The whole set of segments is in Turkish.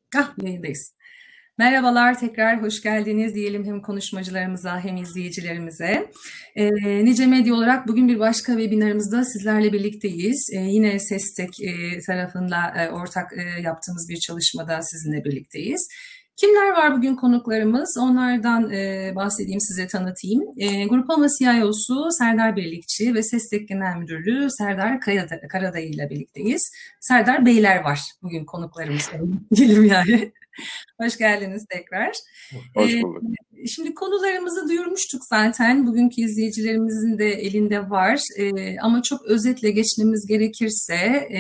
Yayındayız. Merhabalar, tekrar hoş geldiniz diyelim hem konuşmacılarımıza hem izleyicilerimize. Nice Medya olarak bugün bir başka webinarımızda sizlerle birlikteyiz. Yine SESTEK tarafında ortak yaptığımız bir çalışmada sizinle birlikteyiz. Kimler var bugün konuklarımız? Onlardan bahsedeyim, size tanıtayım. Grupama CIO'su Serdar Birlikçi ve SESTEK Genel Müdürlüğü Serdar Karadayı ile birlikteyiz. Serdar Beyler var bugün konuklarımız. Diyelim yani. Hoş geldiniz tekrar. Hoş bulduk. Şimdi konularımızı duyurmuştuk zaten. Bugünkü izleyicilerimizin de elinde var. Ama çok özetle geçmemiz gerekirse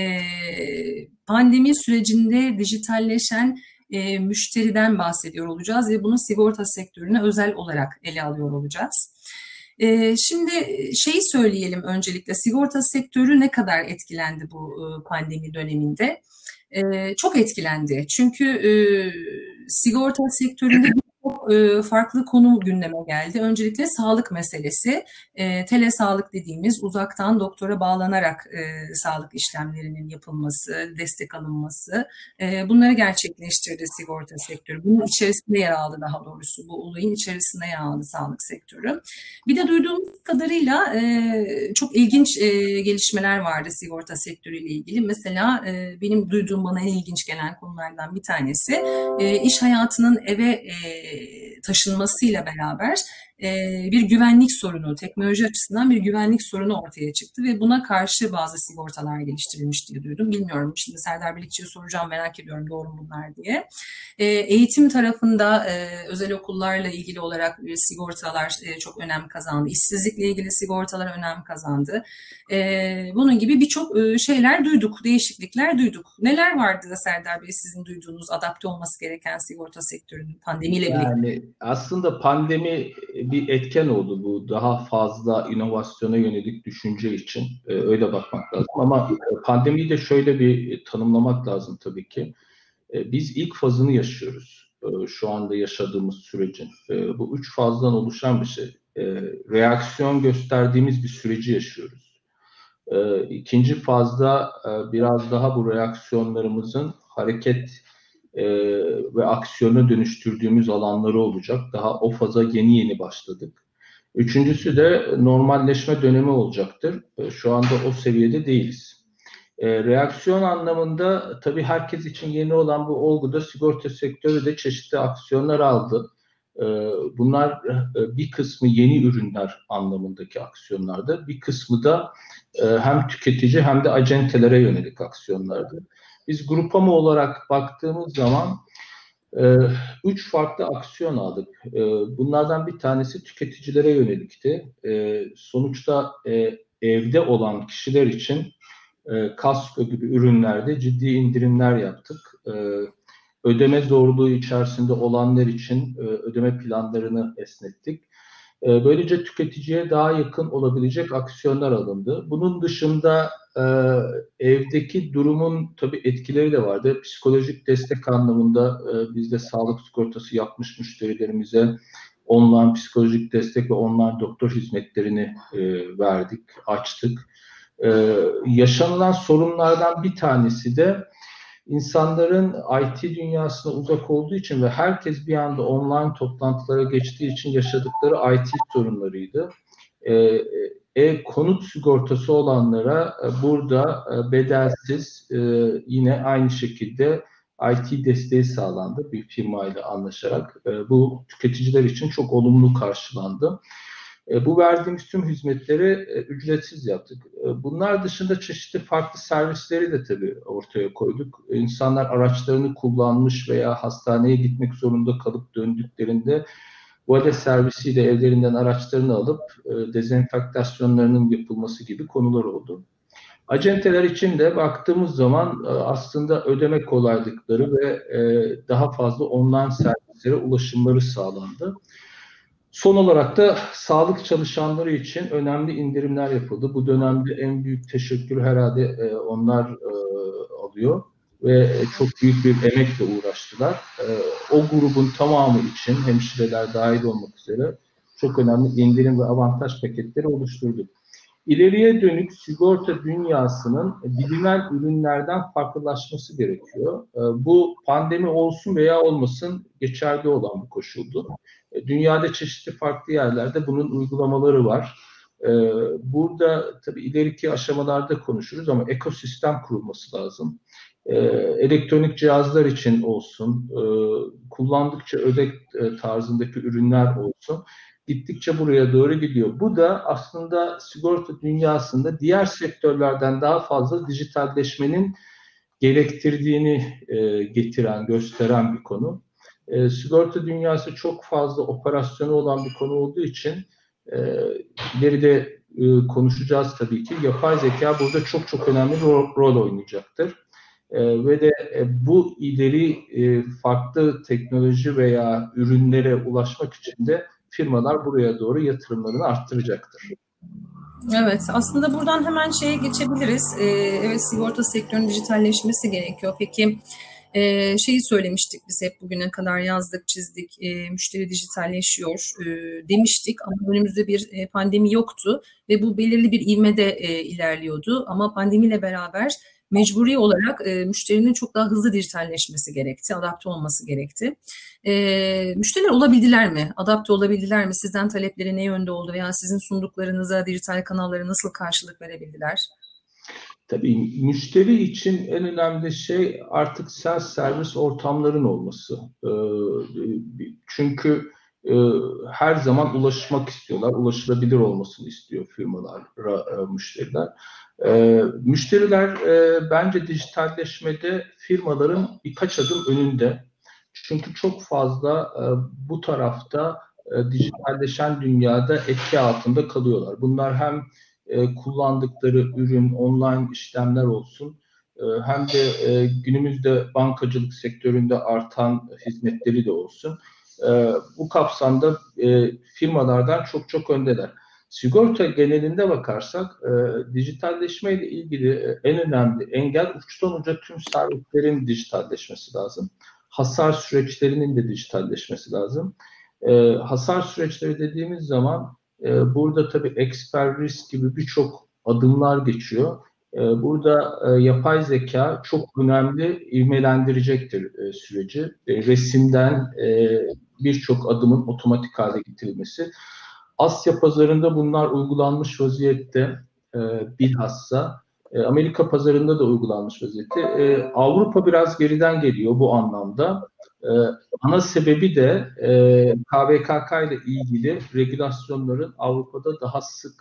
pandemi sürecinde dijitalleşen müşteriden bahsediyor olacağız ve bunu sigorta sektörüne özel olarak ele alıyor olacağız. Şimdi şeyi söyleyelim öncelikle, sigorta sektörü ne kadar etkilendi bu pandemi döneminde? Çok etkilendi. Çünkü sigorta sektöründe birçok farklı konu gündeme geldi. Öncelikle sağlık meselesi. Telesağlık dediğimiz uzaktan doktora bağlanarak sağlık işlemlerinin yapılması, destek alınması. Bunları gerçekleştirdi sigorta sektörü. Bunun içerisinde yer aldı, daha doğrusu bu olayın içerisinde yer aldı sağlık sektörü. Bir de duyduğumuz kadarıyla çok ilginç gelişmeler vardı sigorta sektörüyle ilgili. Mesela benim duyduğum, bana en ilginç gelen konulardan bir tanesi iş hayatının eve taşınmasıyla beraber bir güvenlik sorunu, teknoloji açısından bir güvenlik sorunu ortaya çıktı ve buna karşı bazı sigortalar geliştirilmiş diye duydum. Bilmiyorum, şimdi Serdar Birlikçi'ye soracağım, merak ediyorum doğru mu bunlar diye. Eğitim tarafında özel okullarla ilgili olarak sigortalar çok önem kazandı. İşsizlikle ilgili sigortalar önem kazandı. Bunun gibi birçok şeyler duyduk, değişiklikler duyduk. Neler vardı da Serdar Bey sizin duyduğunuz, adapte olması gereken sigorta sektörünün pandemiyle birlikte? Yani aslında pandemi bir etken oldu, bu daha fazla inovasyona yönelik düşünce için öyle bakmak lazım. Ama pandemiyi de şöyle bir tanımlamak lazım tabii ki. Biz ilk fazını yaşıyoruz. Şu anda yaşadığımız sürecin. Bu üç fazdan oluşan bir şey. Reaksiyon gösterdiğimiz bir süreci yaşıyoruz. İkinci fazda biraz daha bu reaksiyonlarımızın hareket ve aksiyona dönüştürdüğümüz alanları olacak. Daha o faza yeni yeni başladık. Üçüncüsü de normalleşme dönemi olacaktır. Şu anda o seviyede değiliz. Reaksiyon anlamında tabii herkes için yeni olan bu olguda sigorta sektörü de çeşitli aksiyonlar aldı. Bunlar bir kısmı yeni ürünler anlamındaki aksiyonlardı. Bir kısmı da hem tüketici hem de acentelere yönelik aksiyonlardı. Biz Grupama olarak baktığımız zaman üç farklı aksiyon aldık. Bunlardan bir tanesi tüketicilere yönelikti. Sonuçta evde olan kişiler için kasko gibi ürünlerde ciddi indirimler yaptık. Ödeme zorluğu içerisinde olanlar için ödeme planlarını esnettik. Böylece tüketiciye daha yakın olabilecek aksiyonlar alındı. Bunun dışında evdeki durumun tabii etkileri de vardı. Psikolojik destek anlamında biz de sağlık sigortası yapmış müşterilerimize online psikolojik destek ve online doktor hizmetlerini verdik, açtık. Yaşanılan sorunlardan bir tanesi de insanların IT dünyasına uzak olduğu için ve herkes bir anda online toplantılara geçtiği için yaşadıkları IT sorunlarıydı. Konut sigortası olanlara burada bedelsiz yine aynı şekilde IT desteği sağlandı bir firmayla anlaşarak. Bu tüketiciler için çok olumlu karşılandı. Bu verdiğimiz tüm hizmetleri ücretsiz yaptık. Bunlar dışında çeşitli farklı servisleri de tabii ortaya koyduk. İnsanlar araçlarını kullanmış veya hastaneye gitmek zorunda kalıp döndüklerinde vale servisiyle evlerinden araçlarını alıp dezenfektasyonlarının yapılması gibi konular oldu. Acenteler için de baktığımız zaman aslında ödeme kolaylıkları ve daha fazla online servislere ulaşımları sağlandı. Son olarak da sağlık çalışanları için önemli indirimler yapıldı. Bu dönemde en büyük teşekkür herhalde onlar alıyor ve çok büyük bir emekle uğraştılar. O grubun tamamı için hemşireler dahil olmak üzere çok önemli indirim ve avantaj paketleri oluşturduk. İleriye dönük sigorta dünyasının bilinen ürünlerden farklılaşması gerekiyor. Bu pandemi olsun veya olmasın geçerli olan bir koşuldu. Dünyada çeşitli farklı yerlerde bunun uygulamaları var. Burada tabii ileriki aşamalarda konuşuruz ama ekosistem kurulması lazım. Elektronik cihazlar için olsun, kullandıkça ödek tarzındaki ürünler olsun, gittikçe buraya doğru gidiyor. Bu da aslında sigorta dünyasında diğer sektörlerden daha fazla dijitalleşmenin gerektirdiğini gösteren bir konu. Sigorta dünyası çok fazla operasyonu olan bir konu olduğu için e, ileride konuşacağız tabii ki. Yapay zeka burada çok çok önemli bir rol oynayacaktır. Ve de bu ileri farklı teknoloji veya ürünlere ulaşmak için de firmalar buraya doğru yatırımlarını arttıracaktır. Evet, aslında buradan hemen şeye geçebiliriz. Evet, sigorta sektörünün dijitalleşmesi gerekiyor. Peki şeyi söylemiştik biz hep bugüne kadar yazdık, çizdik, müşteri dijitalleşiyor demiştik ama önümüzde bir pandemi yoktu ve bu belirli bir ivmede ilerliyordu. Ama pandemiyle beraber mecburi olarak müşterinin çok daha hızlı dijitalleşmesi gerekti, adapte olması gerekti. Müşteriler olabildiler mi? Adapte olabildiler mi? Sizden talepleri ne yönde oldu veya sizin sunduklarınıza dijital kanalları nasıl karşılık verebildiler? Tabii müşteri için en önemli şey artık self-servis ortamların olması. Çünkü her zaman ulaşmak istiyorlar, ulaşılabilir olmasını istiyor firmalar, müşteriler. Müşteriler bence dijitalleşmede firmaların birkaç adım önünde. Çünkü çok fazla bu tarafta dijitalleşen dünyada etki altında kalıyorlar. Bunlar hem kullandıkları ürün, online işlemler olsun, hem de günümüzde bankacılık sektöründe artan hizmetleri de olsun. Bu kapsamda firmalardan çok çok öndeler. Sigorta genelinde bakarsak dijitalleşme ile ilgili en önemli engel uçtan uca tüm servislerin dijitalleşmesi lazım. Hasar süreçlerinin de dijitalleşmesi lazım. Hasar süreçleri dediğimiz zaman burada tabii expert risk gibi birçok adımlar geçiyor. Burada yapay zeka çok önemli ivmelendirecektir süreci. Resimden birçok adımın otomatik hale getirilmesi. Asya pazarında bunlar uygulanmış vaziyette bilhassa. Amerika pazarında da uygulanmış vaziyette. Avrupa biraz geriden geliyor bu anlamda. E, Ana sebebi de KVKK ile ilgili regülasyonların Avrupa'da daha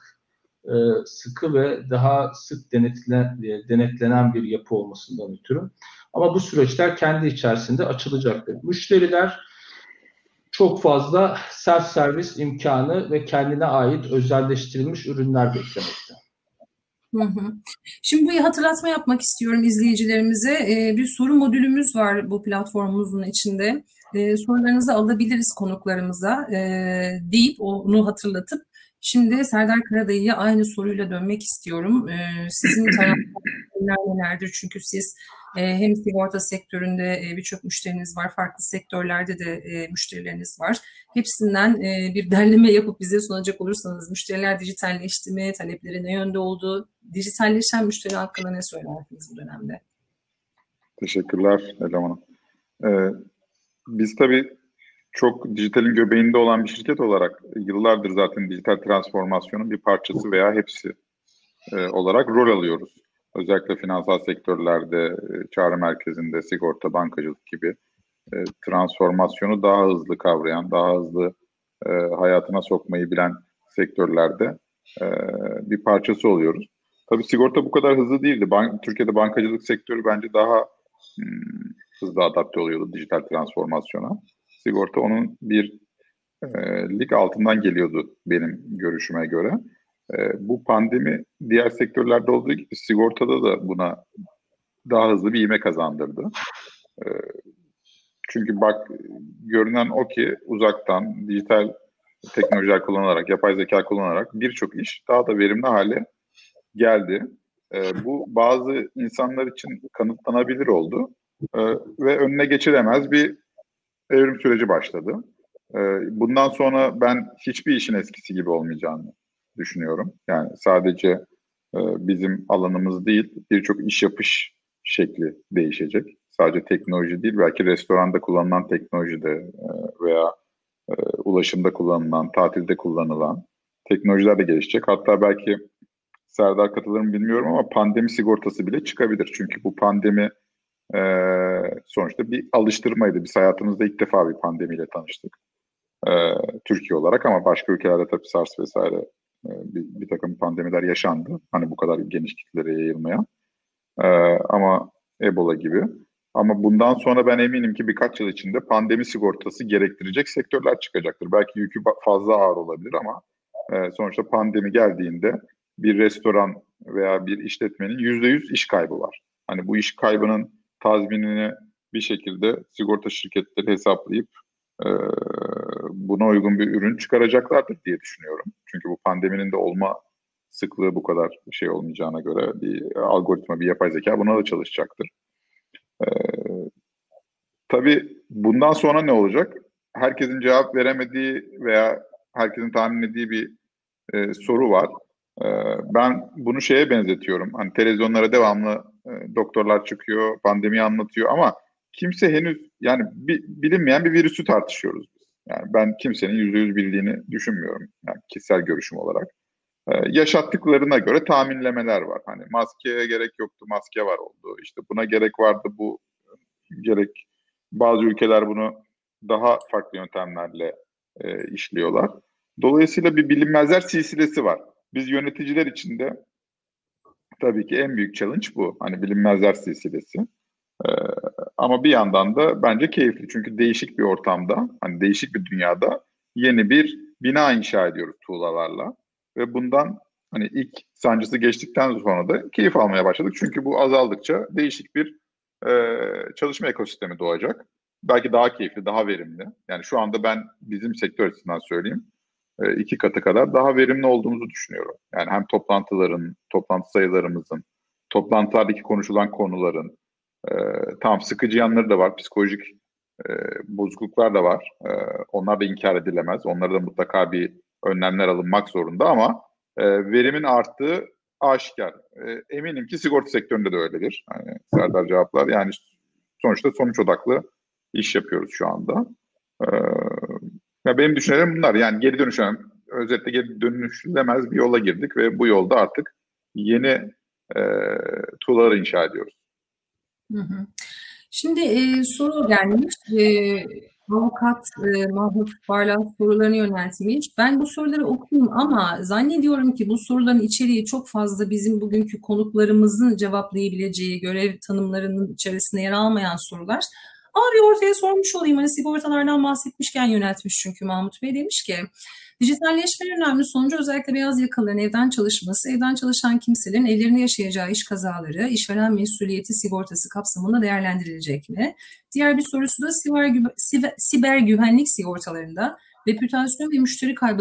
sıkı ve daha sık denetlenen bir yapı olmasından ötürü. Ama bu süreçler kendi içerisinde açılacaktır. Müşteriler çok fazla self-servis imkanı ve kendine ait özelleştirilmiş ürünler beklemekte. Hı hı. Şimdi bir hatırlatma yapmak istiyorum izleyicilerimize. Bir soru modülümüz var bu platformumuzun içinde. Sorularınızı alabiliriz konuklarımıza deyip onu hatırlatıp şimdi Serdar Karadayı'ya aynı soruyla dönmek istiyorum. Sizin taraftarlar nelerdir? Çünkü siz hem sigorta sektöründe birçok müşteriniz var, farklı sektörlerde de müşterileriniz var. Hepsinden bir derleme yapıp bize sunacak olursanız müşteriler dijitalleşti mi, talepleri ne yönde oldu, dijitalleşen müşteri hakkında ne söylersiniz bu dönemde? Teşekkürler Elem Hanım. Biz tabii çok dijitalin göbeğinde olan bir şirket olarak yıllardır zaten dijital transformasyonun bir parçası veya hepsi olarak rol alıyoruz. Özellikle finansal sektörlerde, çağrı merkezinde, sigorta, bankacılık gibi transformasyonu daha hızlı kavrayan, daha hızlı hayatına sokmayı bilen sektörlerde bir parçası oluyoruz. Tabii sigorta bu kadar hızlı değildi. Türkiye'de bankacılık sektörü bence daha hızlı adapte oluyordu dijital transformasyona. Sigorta onun bir lig altından geliyordu benim görüşüme göre. Bu pandemi diğer sektörlerde olduğu gibi sigortada da buna daha hızlı bir ivme kazandırdı. Çünkü bak görünen o ki uzaktan dijital teknolojiler kullanarak, yapay zeka kullanarak birçok iş daha da verimli hale geldi. Bu bazı insanlar için kanıtlanabilir oldu ve önüne geçilemez bir evrim süreci başladı. Bundan sonra ben hiçbir işin eskisi gibi olmayacağını düşünüyorum. Yani sadece bizim alanımız değil, birçok iş yapış şekli değişecek. Sadece teknoloji değil, belki restoranda kullanılan teknoloji de veya ulaşımda kullanılan, tatilde kullanılan teknolojiler de gelişecek. Hatta belki Serdar katılır mı bilmiyorum ama pandemi sigortası bile çıkabilir. Çünkü bu pandemi sonuçta bir alıştırmaydı. Biz hayatımızda ilk defa bir pandemiyle tanıştık. Türkiye olarak ama başka ülkelerde tabii SARS vesaire bir takım pandemiler yaşandı. Hani bu kadar geniş kitlere yayılmayan. Ama Ebola gibi. Ama bundan sonra ben eminim ki birkaç yıl içinde pandemi sigortası gerektirecek sektörler çıkacaktır. Belki yükü fazla ağır olabilir ama sonuçta pandemi geldiğinde bir restoran veya bir işletmenin %100 iş kaybı var. Hani bu iş kaybının tazminini bir şekilde sigorta şirketleri hesaplayıp buna uygun bir ürün çıkaracaklardır diye düşünüyorum. Çünkü bu pandeminin de olma sıklığı bu kadar şey olmayacağına göre bir algoritma, bir yapay zeka buna da çalışacaktır. Tabii bundan sonra ne olacak? Herkesin cevap veremediği veya herkesin tahmin ettiği bir soru var. Ben bunu şeye benzetiyorum. Hani televizyonlara devamlı doktorlar çıkıyor, pandemiyi anlatıyor ama kimse henüz yani bilinmeyen bir virüsü tartışıyoruz biz. Yani ben kimsenin %100 bildiğini düşünmüyorum. Yani kişisel görüşüm olarak. Yaşattıklarına göre tahminlemeler var. Hani maskeye gerek yoktu, maske var oldu. İşte buna gerek vardı, bu gerek. Bazı ülkeler bunu daha farklı yöntemlerle işliyorlar. Dolayısıyla bir bilinmezler silsilesi var. Biz yöneticiler için de tabii ki en büyük challenge bu. Hani bilinmezler silsilesi. Ama bir yandan da bence keyifli. Çünkü değişik bir ortamda, hani değişik bir dünyada yeni bir bina inşa ediyoruz tuğlalarla. Ve bundan hani ilk sancısı geçtikten sonra da keyif almaya başladık. Çünkü bu azaldıkça değişik bir çalışma ekosistemi doğacak. Belki daha keyifli, daha verimli. Yani şu anda ben bizim sektör açısından söyleyeyim. 2 katı kadar daha verimli olduğumuzu düşünüyorum. Yani hem toplantı sayılarımızın, toplantılardaki konuşulan konuların, tamam sıkıcı yanları da var, psikolojik bozukluklar da var. Onlar da inkar edilemez. Onlara da mutlaka bir önlemler alınmak zorunda ama verimin arttığı aşikar. Eminim ki sigorta sektöründe de öyledir. Hani Serdar cevaplar. Yani sonuçta sonuç odaklı iş yapıyoruz şu anda. Ya benim düşüncelerim bunlar. Yani özetle geri dönüşülemez bir yola girdik ve bu yolda artık yeni tuğlalar inşa ediyoruz. Hı hı. Şimdi soru gelmiş. Avukat Mahmut Barlas sorularını yöneltmiş. Ben bu soruları okuyayım ama zannediyorum ki bu soruların içeriği çok fazla bizim bugünkü konuklarımızın cevaplayabileceği görev tanımlarının içerisinde yer almayan sorular. Ama bir ortaya sormuş olayım. Hani sigortalardan bahsetmişken yöneltmiş çünkü Mahmut Bey demiş ki dijitalleşmenin önemli sonucu özellikle beyaz yakalıların evden çalışması, evden çalışan kimselerin evlerinde yaşayacağı iş kazaları, işveren mesuliyeti sigortası kapsamında değerlendirilecek mi? Diğer bir sorusu da siber güvenlik sigortalarında reputasyon ve müşteri kaybı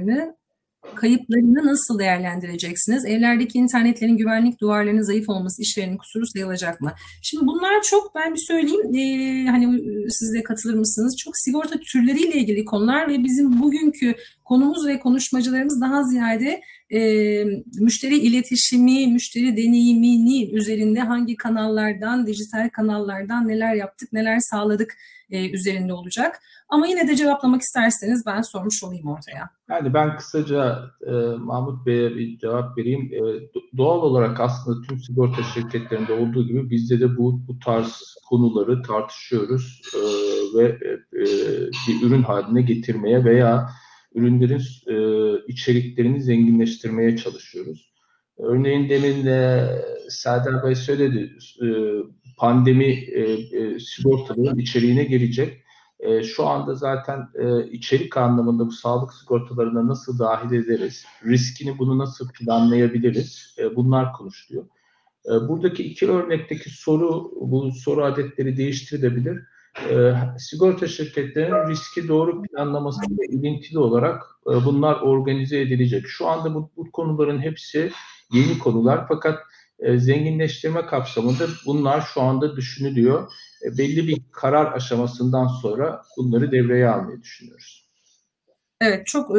kayıplarını nasıl değerlendireceksiniz? Evlerdeki internetlerin güvenlik duvarlarının zayıf olması işverenin kusuru sayılacak mı? Şimdi bunlar çok ben bir söyleyeyim hani siz de katılır mısınız? Çok sigorta türleriyle ilgili konular ve bizim bugünkü konumuz ve konuşmacılarımız daha ziyade müşteri iletişimi, müşteri deneyimini üzerinde hangi kanallardan, dijital kanallardan neler yaptık, neler sağladık üzerinde olacak. Ama yine de cevaplamak isterseniz ben sormuş olayım ortaya. Yani ben kısaca Mahmut Bey'e bir cevap vereyim. Doğal olarak aslında tüm sigorta şirketlerinde olduğu gibi bizde de bu tarz konuları tartışıyoruz ve bir ürün haline getirmeye veya ürünlerin içeriklerini zenginleştirmeye çalışıyoruz. Örneğin demin de Serdar Bey söyledi, pandemi sigortaların içeriğine girecek. Şu anda zaten içerik anlamında bu sağlık sigortalarına nasıl dahil ederiz, riskini bunu nasıl planlayabiliriz, bunlar konuşuluyor. Buradaki 2 örnekteki bu soru adetleri değiştirilebilir. Sigorta şirketlerinin riski doğru planlamasıyla ilintili olarak bunlar organize edilecek. Şu anda bu konuların hepsi yeni konular fakat zenginleştirme kapsamında bunlar şu anda düşünülüyor. Belli bir karar aşamasından sonra bunları devreye almayı düşünüyoruz. Evet, çok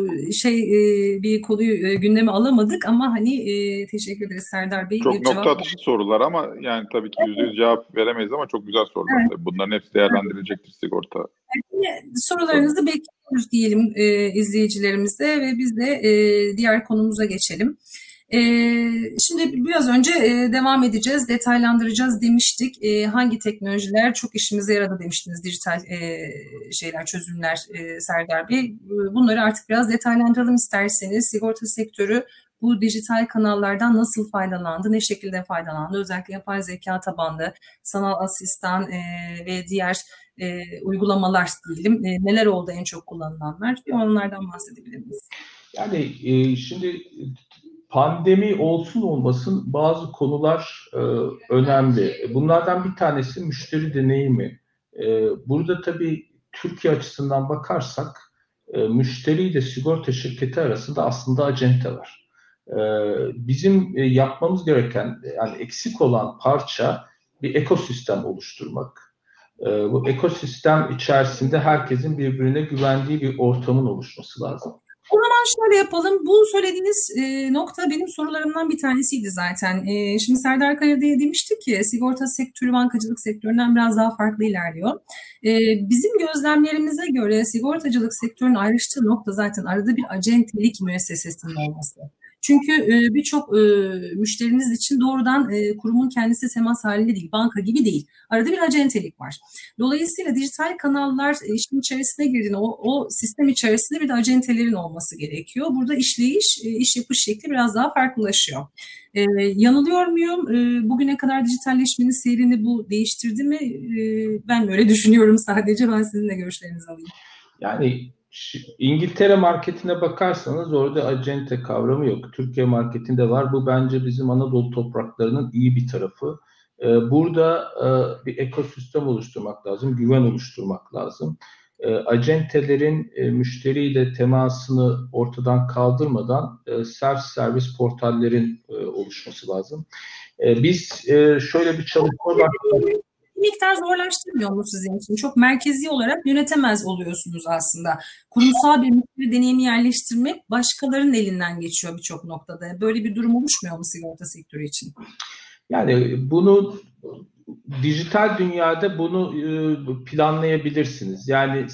bir konuyu gündeme alamadık ama hani teşekkür ederiz Serdar Bey, Çok bir cevap nokta aldık. atışı sorular ama yani tabii ki %100 cevap veremeyiz ama çok güzel sorular Evet, tabii. Bunların hepsi değerlendirilecektir sigorta yine konuda. sorularınızı bekliyoruz diyelim izleyicilerimize ve biz de diğer konumuza geçelim. E, Şimdi biraz önce devam edeceğiz, detaylandıracağız demiştik. Hangi teknolojiler çok işimize yaradı demiştiniz, dijital çözümler Serdar Bey. Bunları artık biraz detaylandıralım isterseniz. Sigorta sektörü bu dijital kanallardan nasıl faydalandı, ne şekilde faydalandı? Özellikle yapay zeka tabanlı, sanal asistan ve diğer uygulamalar diyelim. Neler oldu en çok kullanılanlar? Bir onlardan bahsedebilir miyiz? Yani şimdi pandemi olsun olmasın bazı konular önemli. Bunlardan bir tanesi müşteri deneyimi. Burada tabii Türkiye açısından bakarsak müşteri ile sigorta şirketi arasında aslında acente var. E, Bizim yapmamız gereken yani eksik olan parça bir ekosistem oluşturmak. Bu ekosistem içerisinde herkesin birbirine güvendiği bir ortamın oluşması lazım. O zaman şöyle yapalım. Bu söylediğiniz nokta benim sorularımdan bir tanesiydi zaten. Şimdi Serdar Kaya'da demiştik ki sigorta sektörü bankacılık sektöründen biraz daha farklı ilerliyor. Bizim gözlemlerimize göre sigortacılık sektörünün ayrıştığı nokta zaten arada bir acentelik müessesesinin olması. Çünkü birçok müşteriniz için doğrudan kurumun kendisi temas halinde değil, banka gibi değil. Arada bir acentelik var. Dolayısıyla dijital kanallar işin içerisine girdiğinde o sistem içerisinde bir de acentelerin olması gerekiyor. Burada işleyiş, iş yapış şekli biraz daha farklılaşıyor. Yanılıyor muyum? Bugüne kadar dijitalleşmenin seyrini bu değiştirdi mi? Ben öyle düşünüyorum sadece. Ben sizin de görüşlerinizi alayım. Yani İngiltere marketine bakarsanız orada acente kavramı yok. Türkiye marketinde var. Bu bence bizim Anadolu topraklarının iyi bir tarafı. Burada bir ekosistem oluşturmak lazım, güven oluşturmak lazım. Acentelerin müşteriyle temasını ortadan kaldırmadan self servis portallerin oluşması lazım. Biz şöyle bir çalışma var. Bir miktar zorlaştırmıyor mu sizin için? Çok merkezi olarak yönetemez oluyorsunuz aslında. Kurumsal bir müşteri deneyimi yerleştirmek başkalarının elinden geçiyor birçok noktada. Böyle bir durum oluşmuyor mu sigorta sektörü için? Yani bunu dijital dünyada bunu planlayabilirsiniz. Yani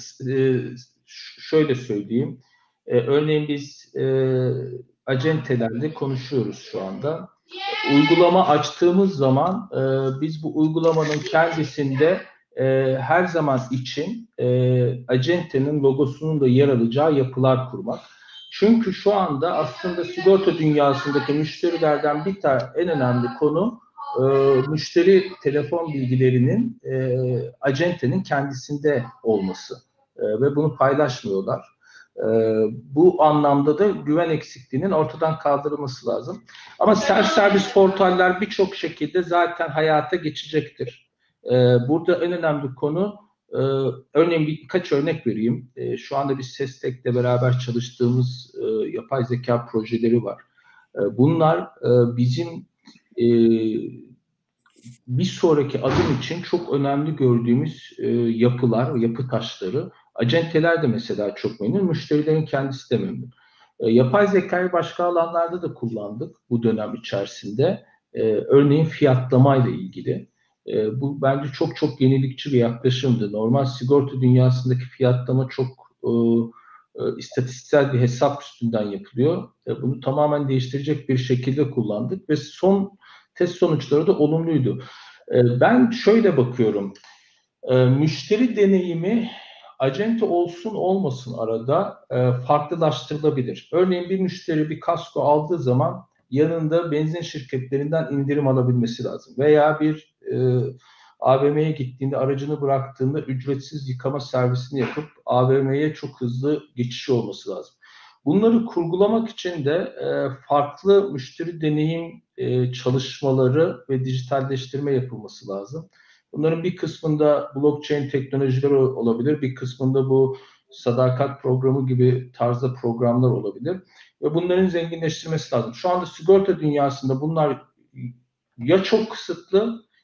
şöyle söyleyeyim. Örneğin biz acentelerle konuşuyoruz şu anda. Uygulama açtığımız zaman biz bu uygulamanın kendisinde her zaman için acentenin logosunun da yer alacağı yapılar kurmak. Çünkü şu anda aslında sigorta dünyasındaki müşterilerden bir tane en önemli konu müşteri telefon bilgilerinin acentenin kendisinde olması ve bunu paylaşmıyorlar. Bu anlamda da güven eksikliğinin ortadan kaldırılması lazım. Ama self servis portaller birçok şekilde zaten hayata geçecektir. Burada en önemli konu örneğin birkaç örnek vereyim. Şu anda biz SESTEK'le beraber çalıştığımız yapay zeka projeleri var. Bunlar bizim e, bir sonraki adım için çok önemli gördüğümüz yapılar, yapı taşları. Acenteler de mesela çok memnun, müşterilerin kendisi de memnun. Yapay zekayı başka alanlarda da kullandık bu dönem içerisinde. Örneğin fiyatlamayla ilgili. Bu bence çok çok yenilikçi bir yaklaşımdı. Normal sigorta dünyasındaki fiyatlama çok istatistiksel bir hesap üstünden yapılıyor. Bunu tamamen değiştirecek bir şekilde kullandık ve son test sonuçları da olumluydu. Ben şöyle bakıyorum. Müşteri deneyimi acente olsun olmasın arada farklılaştırılabilir. Örneğin bir müşteri bir kasko aldığı zaman yanında benzin şirketlerinden indirim alabilmesi lazım. Veya bir AVM'ye gittiğinde aracını bıraktığında ücretsiz yıkama servisini yapıp AVM'ye çok hızlı geçiş olması lazım. Bunları kurgulamak için de farklı müşteri deneyim çalışmaları ve dijitalleştirme yapılması lazım. Bunların bir kısmında blockchain teknolojileri olabilir, bir kısmında bu sadakat programı gibi tarzda programlar olabilir ve bunların zenginleştirmesi lazım. Şu anda sigorta dünyasında bunlar ya çok kısıtlı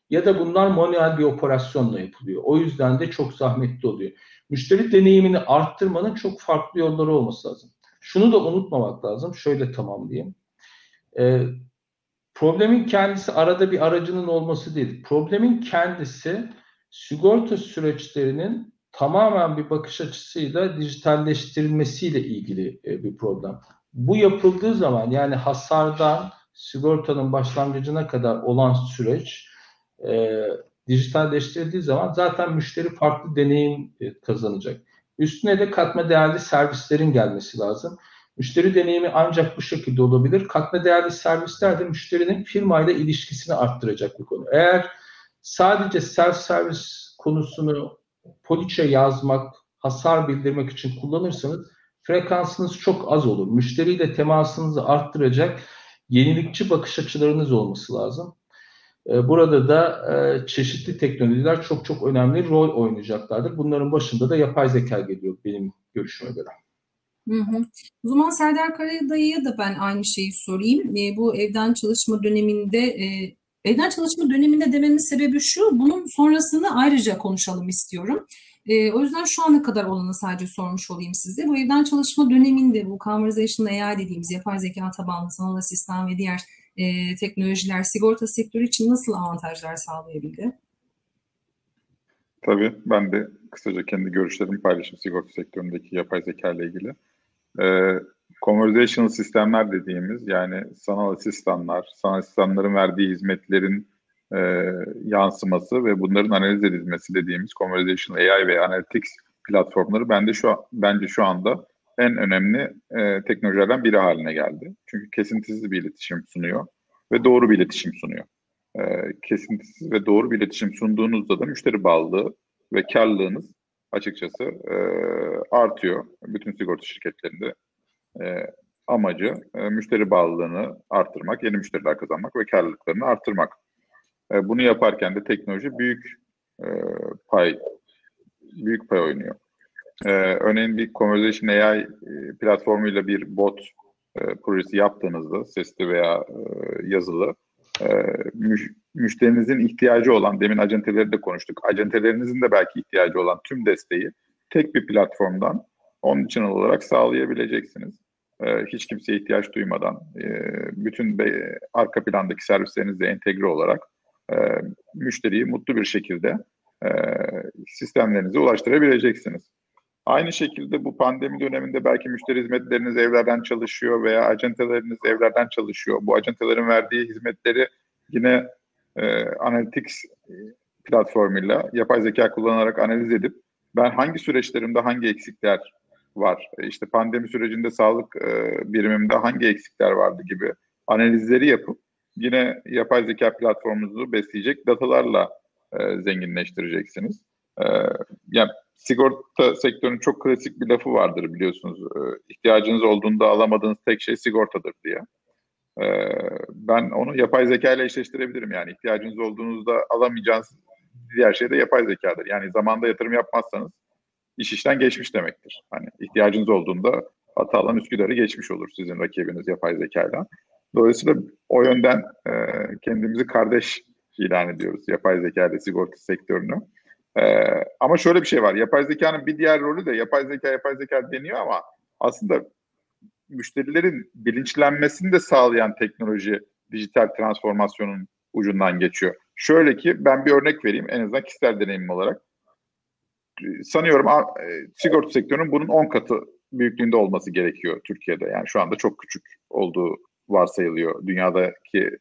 ya da bunlar manuel bir operasyonla yapılıyor. O yüzden de çok zahmetli oluyor. Müşteri deneyimini arttırmanın çok farklı yolları olması lazım. Şunu da unutmamak lazım. Şöyle tamamlayayım. Problemin kendisi arada bir aracının olması değil. Problemin kendisi sigorta süreçlerinin tamamen bir bakış açısıyla dijitalleştirilmesiyle ilgili bir problem. Bu yapıldığı zaman, yani hasardan sigortanın başlangıcına kadar olan süreç dijitalleştirildiği zaman zaten müşteri farklı deneyim kazanacak. Üstüne de katma değerli servislerin gelmesi lazım. Müşteri deneyimi ancak bu şekilde olabilir. Katma değerli servisler de müşterinin firmayla ilişkisini arttıracak bir konu. Eğer sadece self-service konusunu poliçe yazmak, hasar bildirmek için kullanırsanız frekansınız çok az olur. Müşteriyle temasınızı arttıracak yenilikçi bakış açılarınız olması lazım. Burada da çeşitli teknolojiler çok çok önemli rol oynayacaklardır. Bunların başında da yapay zeka geliyor benim görüşüme göre. Hı hı. O zaman Serdar Karadayı'ya da ben aynı şeyi sorayım. Bu evden çalışma döneminde dememin sebebi şu, bunun sonrasını ayrıca konuşalım istiyorum. O yüzden şu ana kadar olanı sadece sormuş olayım size. Bu evden çalışma döneminde bu conversational AI dediğimiz yapay zeka tabanlı sanal asistan ve diğer teknolojiler sigorta sektörü için nasıl avantajlar sağlayabildi? Tabii ben de kısaca kendi görüşlerimi paylaşayım sigorta sektöründeki yapay zeka ile ilgili. Conversational sistemler dediğimiz, yani sanal asistanların verdiği hizmetlerin yansıması ve bunların analiz edilmesi dediğimiz Conversational AI ve Analytics platformları bence şu anda en önemli teknolojilerden biri haline geldi. Çünkü kesintisiz bir iletişim sunuyor ve doğru bir iletişim sunuyor. Kesintisiz ve doğru bir iletişim sunduğunuzda da müşteri bağlılığı ve karlılığınız açıkçası artıyor. Bütün sigorta şirketlerinde amacı müşteri bağlılığını arttırmak, yeni müşteriler kazanmak ve karlılıklarını arttırmak. Bunu yaparken de teknoloji büyük pay oynuyor. Örneğin bir Conversation AI platformuyla bir bot projesi yaptığınızda, sesli veya yazılı, müşterinizin ihtiyacı olan, demin acenteleri de konuştuk, acentelerinizin de belki ihtiyacı olan tüm desteği tek bir platformdan onun için olarak sağlayabileceksiniz. Hiç kimseye ihtiyaç duymadan, bütün arka plandaki servislerinizle entegre olarak müşteriyi mutlu bir şekilde sistemlerinize ulaştırabileceksiniz. Aynı şekilde bu pandemi döneminde belki müşteri hizmetleriniz evlerden çalışıyor veya acenteleriniz evlerden çalışıyor. Bu acentelerin verdiği hizmetleri yine Analytics platformuyla yapay zeka kullanarak analiz edip ben hangi süreçlerimde hangi eksikler var, işte pandemi sürecinde sağlık birimimde hangi eksikler vardı gibi analizleri yapıp yine yapay zeka platformunuzu besleyecek datalarla zenginleştireceksiniz. Yani sigorta sektörünün çok klasik bir lafı vardır biliyorsunuz. İhtiyacınız olduğunda alamadığınız tek şey sigortadır diye. Ben onu yapay zeka ile eşleştirebilirim. Yani ihtiyacınız olduğunuzda alamayacağınız diğer şey de yapay zekadır. Yani zamanda yatırım yapmazsanız iş işten geçmiş demektir. Hani ihtiyacınız olduğunda Atalan Üsküdar'ı geçmiş olur sizin rakibiniz yapay zekayla. Dolayısıyla o yönden kendimizi kardeş ilan ediyoruz yapay zeka ile sigorta sektörünü. Ama şöyle bir şey var. Yapay zekanın bir diğer rolü de yapay zeka deniyor ama aslında müşterilerin bilinçlenmesini de sağlayan teknoloji dijital transformasyonun ucundan geçiyor. Şöyle ki ben bir örnek vereyim en azından kişisel deneyimim olarak. Sanıyorum sigorta sektörünün bunun 10 katı büyüklüğünde olması gerekiyor Türkiye'de. Yani şu anda çok küçük olduğu varsayılıyor dünyadaki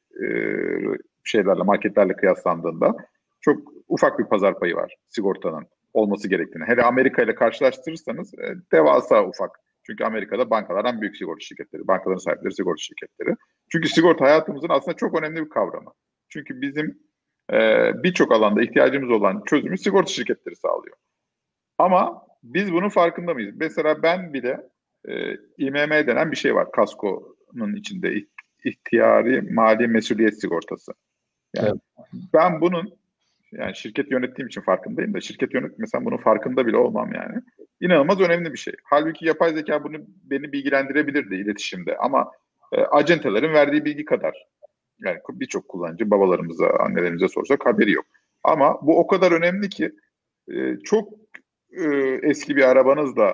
marketlerle kıyaslandığında. Çok ufak bir pazar payı var sigortanın olması gerektiğini. Hele Amerika ile karşılaştırırsanız devasa ufak. Çünkü Amerika'da bankalardan büyük sigorta şirketleri, bankaların sahipleri sigorta şirketleri. Çünkü sigorta hayatımızın aslında çok önemli bir kavramı. Çünkü bizim birçok alanda ihtiyacımız olan çözümü sigorta şirketleri sağlıyor. Ama biz bunun farkında mıyız? Mesela ben bile İMM denen bir şey var. Kasko'nun içinde ihtiyari mali mesuliyet sigortası. Yani evet. Ben bunun şirket yönettiğim için farkındayım da şirket yönetmesem bunun farkında bile olmam yani. İnanılmaz önemli bir şey. Halbuki yapay zeka beni bilgilendirebilirdi iletişimde ama acentelerin verdiği bilgi kadar Yani birçok kullanıcı babalarımıza, annelerimize sorsak haberi yok. Ama bu o kadar önemli ki çok eski bir arabanızla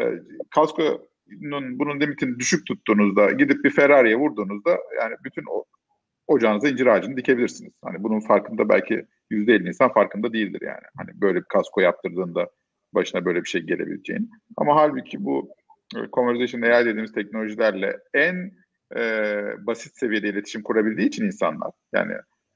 kaskonun bunun limitini düşük tuttuğunuzda gidip bir Ferrari'ye vurduğunuzda yani bütün ocağınıza incir ağacını dikebilirsiniz. Hani bunun farkında belki %50 insan farkında değildir yani. Hani böyle bir kasko yaptırdığında başına böyle bir şey gelebileceğini. Ama halbuki bu conversation AI dediğimiz teknolojilerle en basit seviyede iletişim kurabildiği için insanlar yani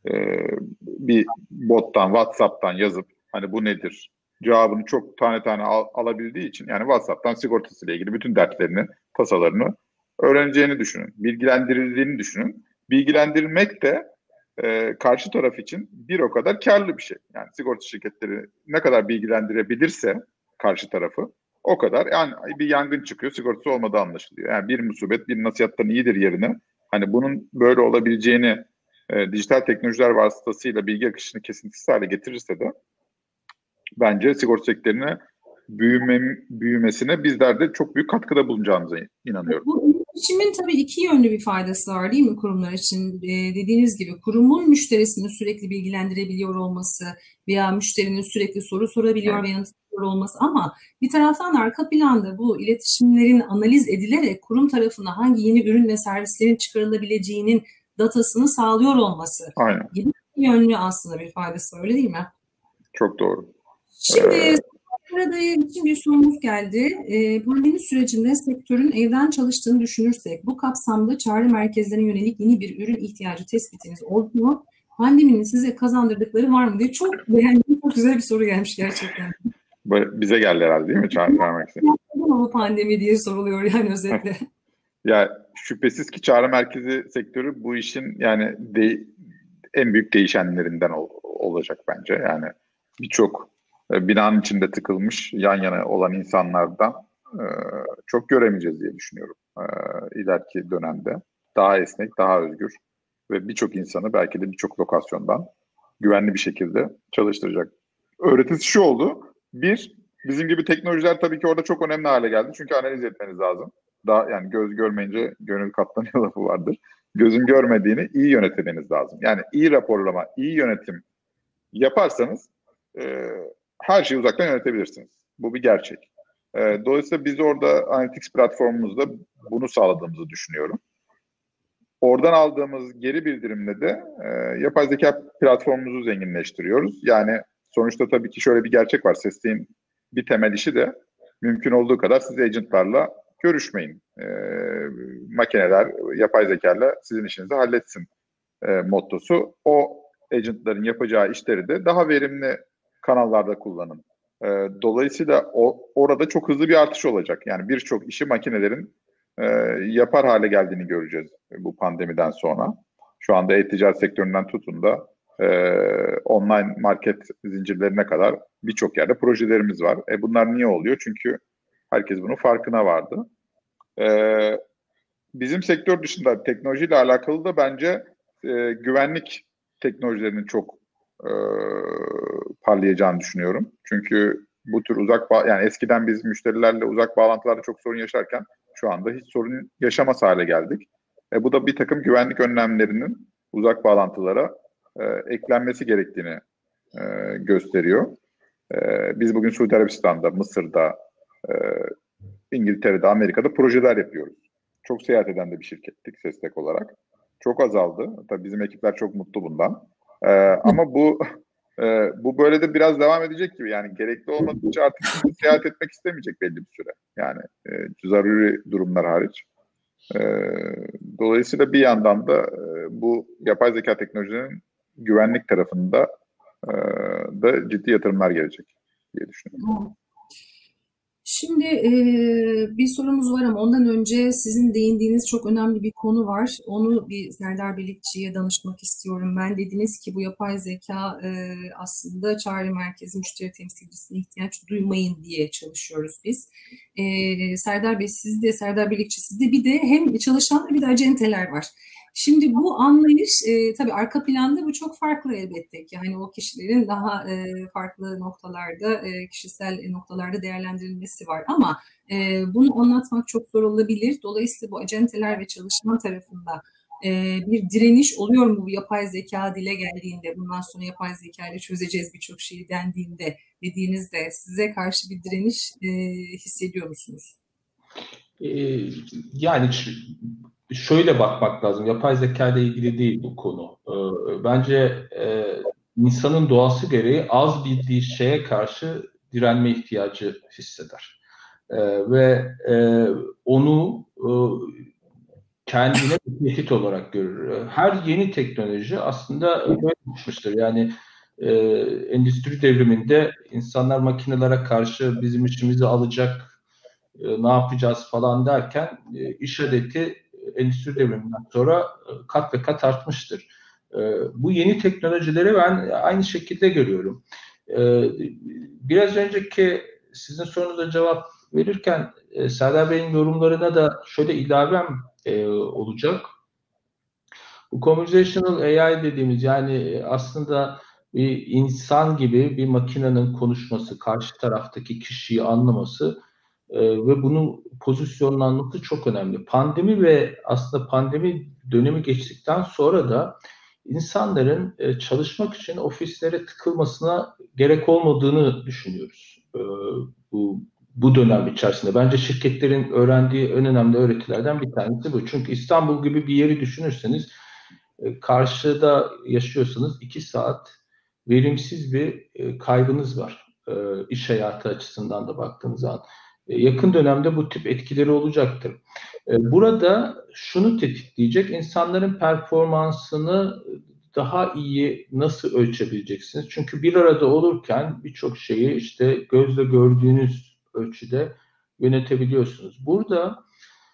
bir bottan, WhatsApp'tan yazıp hani bu nedir cevabını çok tane tane alabildiği için yani WhatsApp'tan sigortasıyla ilgili bütün dertlerini, tasalarını öğreneceğini düşünün. Bilgilendirildiğini düşünün. Bilgilendirmek de karşı taraf için bir o kadar karlı bir şey. Yani sigorta şirketleri ne kadar bilgilendirebilirse karşı tarafı o kadar yani bir yangın çıkıyor sigortası olmadığı anlaşılıyor. Yani bir musibet bir nasihattan iyidir yerine hani bunun böyle olabileceğini dijital teknolojiler vasıtasıyla bilgi akışını kesintisiz hale getirirse de bence sigorta sektörüne büyümesine bizler de çok büyük katkıda bulunacağımıza inanıyorum. Bu iletişimin tabii iki yönlü bir faydası var değil mi kurumlar için? Dediğiniz gibi kurumun müşterisini sürekli bilgilendirebiliyor olması veya müşterinin sürekli soru sorabiliyor ve yanıtlıyor olması ama bir taraftan arka planda bu iletişimlerin analiz edilerek kurum tarafına hangi yeni ürün ve servislerin çıkarılabileceğinin datasını sağlıyor olması gibi bir yönlü aslında bir faydası var, öyle değil mi? Çok doğru. Şimdi burada için bir sorumuz geldi. Pandemi sürecinde sektörün evden çalıştığını düşünürsek bu kapsamda çağrı merkezlerine yönelik yeni bir ürün ihtiyacı tespitiniz oldu mu? Pandeminin size kazandırdıkları var mı diye çok beğendiğim, çok güzel bir soru gelmiş gerçekten. Bize geldi herhalde değil mi çağrı merkezi? Bu pandemi diye soruluyor yani özetle. Ya şüphesiz ki çağrı merkezi sektörü bu işin yani en büyük değişenlerinden olacak bence. Yani birçok binanın içinde tıkılmış yan yana olan insanlardan çok göremeyeceğiz diye düşünüyorum. İleriki dönemde daha esnek, daha özgür ve birçok insanı belki de birçok lokasyondan güvenli bir şekilde çalıştıracak. Öğretisi şu oldu. Bizim gibi teknolojiler tabii ki orada çok önemli hale geldi. Çünkü analiz etmeniz lazım. Daha yani göz görmeyince gönül katlanıyor lafı vardır. Gözün görmediğini iyi yönetmeniz lazım. Yani iyi raporlama, iyi yönetim yaparsanız her şeyi uzaktan yönetebilirsiniz. Bu bir gerçek. Dolayısıyla biz orada Analytics platformumuzda bunu sağladığımızı düşünüyorum. Oradan aldığımız geri bildirimle de yapay zeka platformumuzu zenginleştiriyoruz. Yani sonuçta tabii ki şöyle bir gerçek var. Sesliğin bir temel işi de mümkün olduğu kadar siz agentlarla görüşmeyin. Makineler, yapay zekalarla sizin işinizi halletsin mottosu. O agentların yapacağı işleri de daha verimli kanallarda kullanın. Dolayısıyla orada çok hızlı bir artış olacak. Yani birçok işi makinelerin yapar hale geldiğini göreceğiz bu pandemiden sonra. Şu anda e-ticaret sektöründen tutun da online market zincirlerine kadar birçok yerde projelerimiz var. Bunlar niye oluyor? Çünkü herkes bunun farkına vardı. Bizim sektör dışında teknolojiyle alakalı da bence güvenlik teknolojilerinin çok parlayacağını düşünüyorum. Çünkü bu tür yani eskiden biz müşterilerle uzak bağlantılarda çok sorun yaşarken şu anda hiç sorun yaşamaz hale geldik. Bu da bir takım güvenlik önlemlerinin uzak bağlantılara eklenmesi gerektiğini gösteriyor. Biz bugün Suudi Arabistan'da, Mısır'da, İngiltere'de, Amerika'da projeler yapıyoruz. Çok seyahat eden de bir şirkettik Sestek olarak. Çok azaldı. Tabii bizim ekipler çok mutlu bundan. Ama bu böyle de biraz devam edecek gibi. Yani gerekli olmadıkça artık seyahat etmek istemeyecek belli bir süre. Yani zaruri durumlar hariç. Dolayısıyla bir yandan da bu yapay zeka teknolojilerinin güvenlik tarafında da ciddi yatırımlar gelecek diye düşünüyorum. Şimdi bir sorumuz var ama ondan önce sizin değindiğiniz çok önemli bir konu var. Onu bir Serdar Birlikçi'ye danışmak istiyorum. Ben dediniz ki bu yapay zeka aslında çağrı merkezi müşteri temsilcisine ihtiyaç duymayın diye çalışıyoruz biz. Serdar Bey Serdar Birlikçi sizde bir de hem çalışanlar bir de acenteler var. Şimdi bu anlayış tabii arka planda bu çok farklı elbette ki. Yani o kişilerin daha farklı noktalarda, kişisel noktalarda değerlendirilmesi var. Ama bunu anlatmak çok zor olabilir. Dolayısıyla bu acenteler ve çalışan tarafında Bir direniş oluyor mu bu yapay zeka dile geldiğinde, bundan sonra yapay zeka ile çözeceğiz birçok şeyi dendiğinde, dediğinizde size karşı bir direniş hissediyor musunuz? Yani şöyle bakmak lazım. Yapay zeka ile ilgili değil bu konu. Bence insanın doğası gereği az bildiği şeye karşı direnme ihtiyacı hisseder. Ve onu kendine bir tehdit olarak görür. Her yeni teknoloji aslında böyle çıkmıştır. Yani endüstri devriminde insanlar makinelere karşı bizim işimizi alacak, ne yapacağız falan derken iş adeti endüstri devriminden sonra kat ve kat artmıştır. Bu yeni teknolojileri ben aynı şekilde görüyorum. Biraz önceki sizin sorunuza cevap verirken Serdar Bey'in yorumlarına da şöyle ilavem olacak. Bu conversational AI dediğimiz, yani aslında bir insan gibi bir makinenin konuşması, karşı taraftaki kişiyi anlaması ve bunun pozisyonlanması çok önemli. Pandemi ve aslında pandemi dönemi geçtikten sonra da insanların çalışmak için ofislere tıkılmasına gerek olmadığını düşünüyoruz. Bu dönem içerisinde. Bence şirketlerin öğrendiği en önemli öğretilerden bir tanesi bu. Çünkü İstanbul gibi bir yeri düşünürseniz, karşıda yaşıyorsanız 2 saat verimsiz bir kaybınız var. İş hayatı açısından da baktığınız zaman. Yakın dönemde bu tip etkileri olacaktır. Burada şunu tetikleyecek, insanların performansını daha iyi nasıl ölçebileceksiniz? Çünkü bir arada olurken birçok şeyi işte gözle gördüğünüz ölçüde yönetebiliyorsunuz. Burada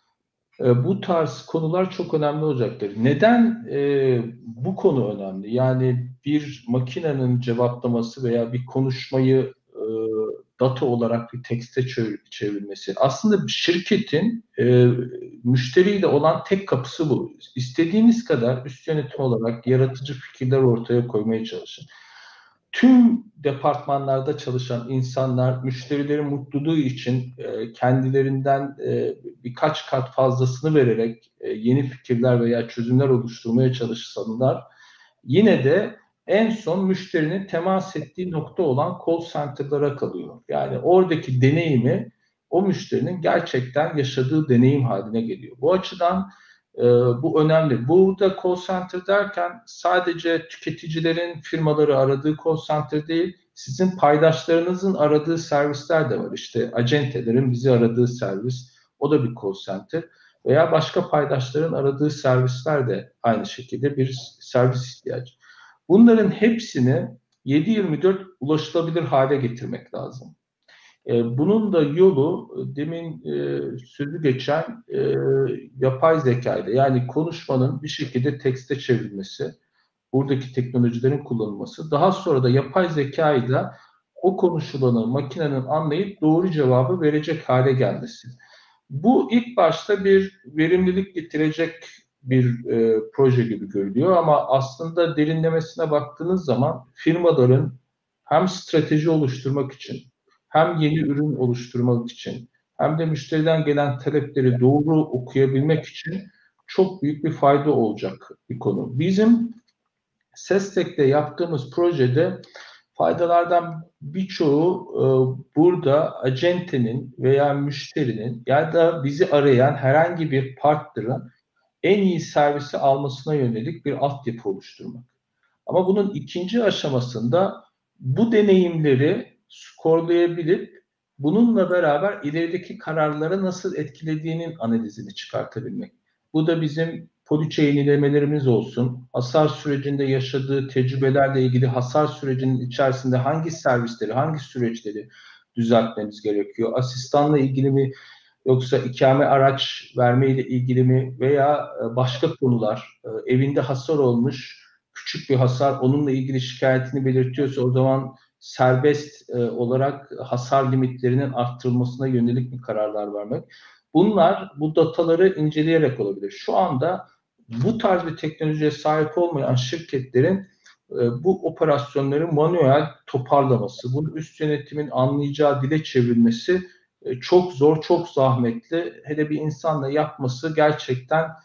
bu tarz konular çok önemli olacaktır. Neden bu konu önemli? Yani bir makinenin cevaplaması veya bir konuşmayı data olarak bir tekste çevrilmesi. Aslında bir şirketin müşteriyle olan tek kapısı bu. İstediğiniz kadar üst yönetim olarak yaratıcı fikirler ortaya koymaya çalışın. Tüm departmanlarda çalışan insanlar müşterilerin mutluluğu için kendilerinden birkaç kat fazlasını vererek yeni fikirler veya çözümler oluşturmaya çalışsalar, yine de en son müşterinin temas ettiği nokta olan call center'lara kalıyor. Yani oradaki deneyimi o müşterinin gerçekten yaşadığı deneyim haline geliyor. Bu açıdan bu önemli. Burada call center derken sadece tüketicilerin firmaları aradığı call center değil, sizin paydaşlarınızın aradığı servisler de var. İşte acentelerin bizi aradığı servis, o da bir call center. Veya başka paydaşların aradığı servisler de aynı şekilde bir servis ihtiyacı. Bunların hepsini 7/24 ulaşılabilir hale getirmek lazım. Bunun da yolu demin sözü geçen yapay zeka ile, yani konuşmanın bir şekilde tekste çevrilmesi, buradaki teknolojilerin kullanılması, daha sonra da yapay zeka ile o konuşulanı makinenin anlayıp doğru cevabı verecek hale gelmesi. Bu ilk başta bir verimlilik getirecek bir proje gibi görülüyor ama aslında derinlemesine baktığınız zaman firmaların hem strateji oluşturmak için, hem yeni ürün oluşturmak için, hem de müşteriden gelen talepleri doğru okuyabilmek için çok büyük bir fayda olacak bir konu. Bizim SESTEC'te yaptığımız projede faydalardan birçoğu burada acentenin veya müşterinin ya da bizi arayan herhangi bir partnerın en iyi servisi almasına yönelik bir altyapı oluşturmak. Ama bunun ikinci aşamasında bu deneyimleri skorlayabilip bununla beraber ilerideki kararları nasıl etkilediğinin analizini çıkartabilmek. Bu da bizim poliçe yenilemelerimiz olsun, hasar sürecinde yaşadığı tecrübelerle ilgili hasar sürecinin içerisinde hangi servisleri, hangi süreçleri düzeltmemiz gerekiyor, asistanla ilgili mi, yoksa ikame araç verme ile ilgili mi veya başka konular, evinde hasar olmuş, küçük bir hasar, onunla ilgili şikayetini belirtiyorsa o zaman serbest olarak hasar limitlerinin arttırılmasına yönelik bir kararlar vermek. Bunlar bu dataları inceleyerek olabilir. Şu anda bu tarz bir teknolojiye sahip olmayan şirketlerin bu operasyonları manuel toparlaması, bunu üst yönetimin anlayacağı dile çevrilmesi çok zor, çok zahmetli. Hele bir insanla yapması gerçekten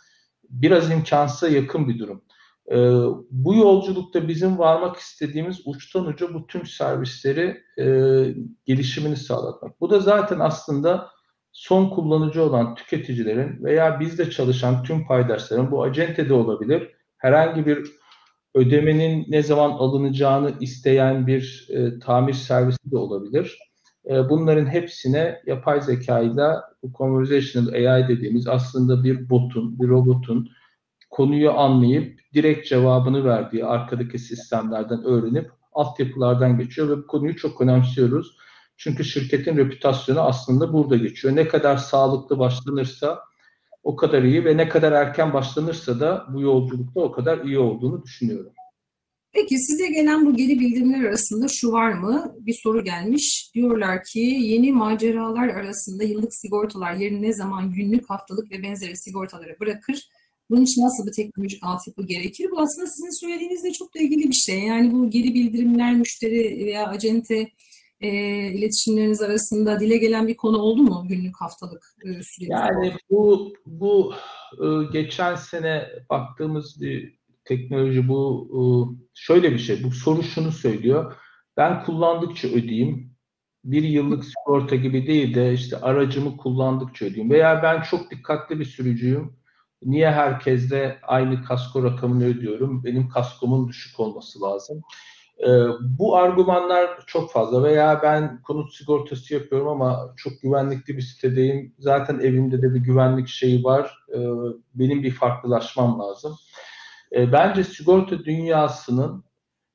biraz imkansıza yakın bir durum. Bu yolculukta bizim varmak istediğimiz uçtan uca bu tüm servisleri gelişimini sağlatmak. Bu da zaten aslında son kullanıcı olan tüketicilerin veya bizde çalışan tüm paydaşların, bu acente de olabilir, herhangi bir ödemenin ne zaman alınacağını isteyen bir tamir servisi de olabilir. Bunların hepsine yapay zekayla bu conversational AI dediğimiz aslında bir botun, bir robotun konuyu anlayıp direkt cevabını verdiği arkadaki sistemlerden öğrenip altyapılardan geçiyor ve bu konuyu çok önemsiyoruz. Çünkü şirketin reputasyonu aslında burada geçiyor. Ne kadar sağlıklı başlanırsa o kadar iyi ve ne kadar erken başlanırsa da bu yolculukta o kadar iyi olduğunu düşünüyorum. Peki size gelen bu geri bildirimler arasında şu var mı? Bir soru gelmiş. Diyorlar ki yeni maceralar arasında yıllık sigortalar yerini ne zaman günlük, haftalık ve benzeri sigortaları bırakır? Bunun için nasıl bir teknolojik altyapı gerekir? Bu aslında sizin söylediğinizle çok da ilgili bir şey. Yani bu geri bildirimler müşteri veya acente iletişimleriniz arasında dile gelen bir konu oldu mu günlük, haftalık süreçte? Yani bu geçen sene baktığımız bir teknoloji, bu şöyle bir şey. Bu soru şunu söylüyor. Ben kullandıkça ödeyeyim. Bir yıllık sigorta gibi değil de işte aracımı kullandıkça ödeyeyim. Veya ben çok dikkatli bir sürücüyüm. Niye herkesle aynı kasko rakamını ödüyorum? Benim kaskomun düşük olması lazım. Bu argümanlar çok fazla. Veya ben konut sigortası yapıyorum ama çok güvenlikli bir sitedeyim. Zaten evimde de bir güvenlik şeyi var. Benim bir farklılaşmam lazım. Bence sigorta dünyasının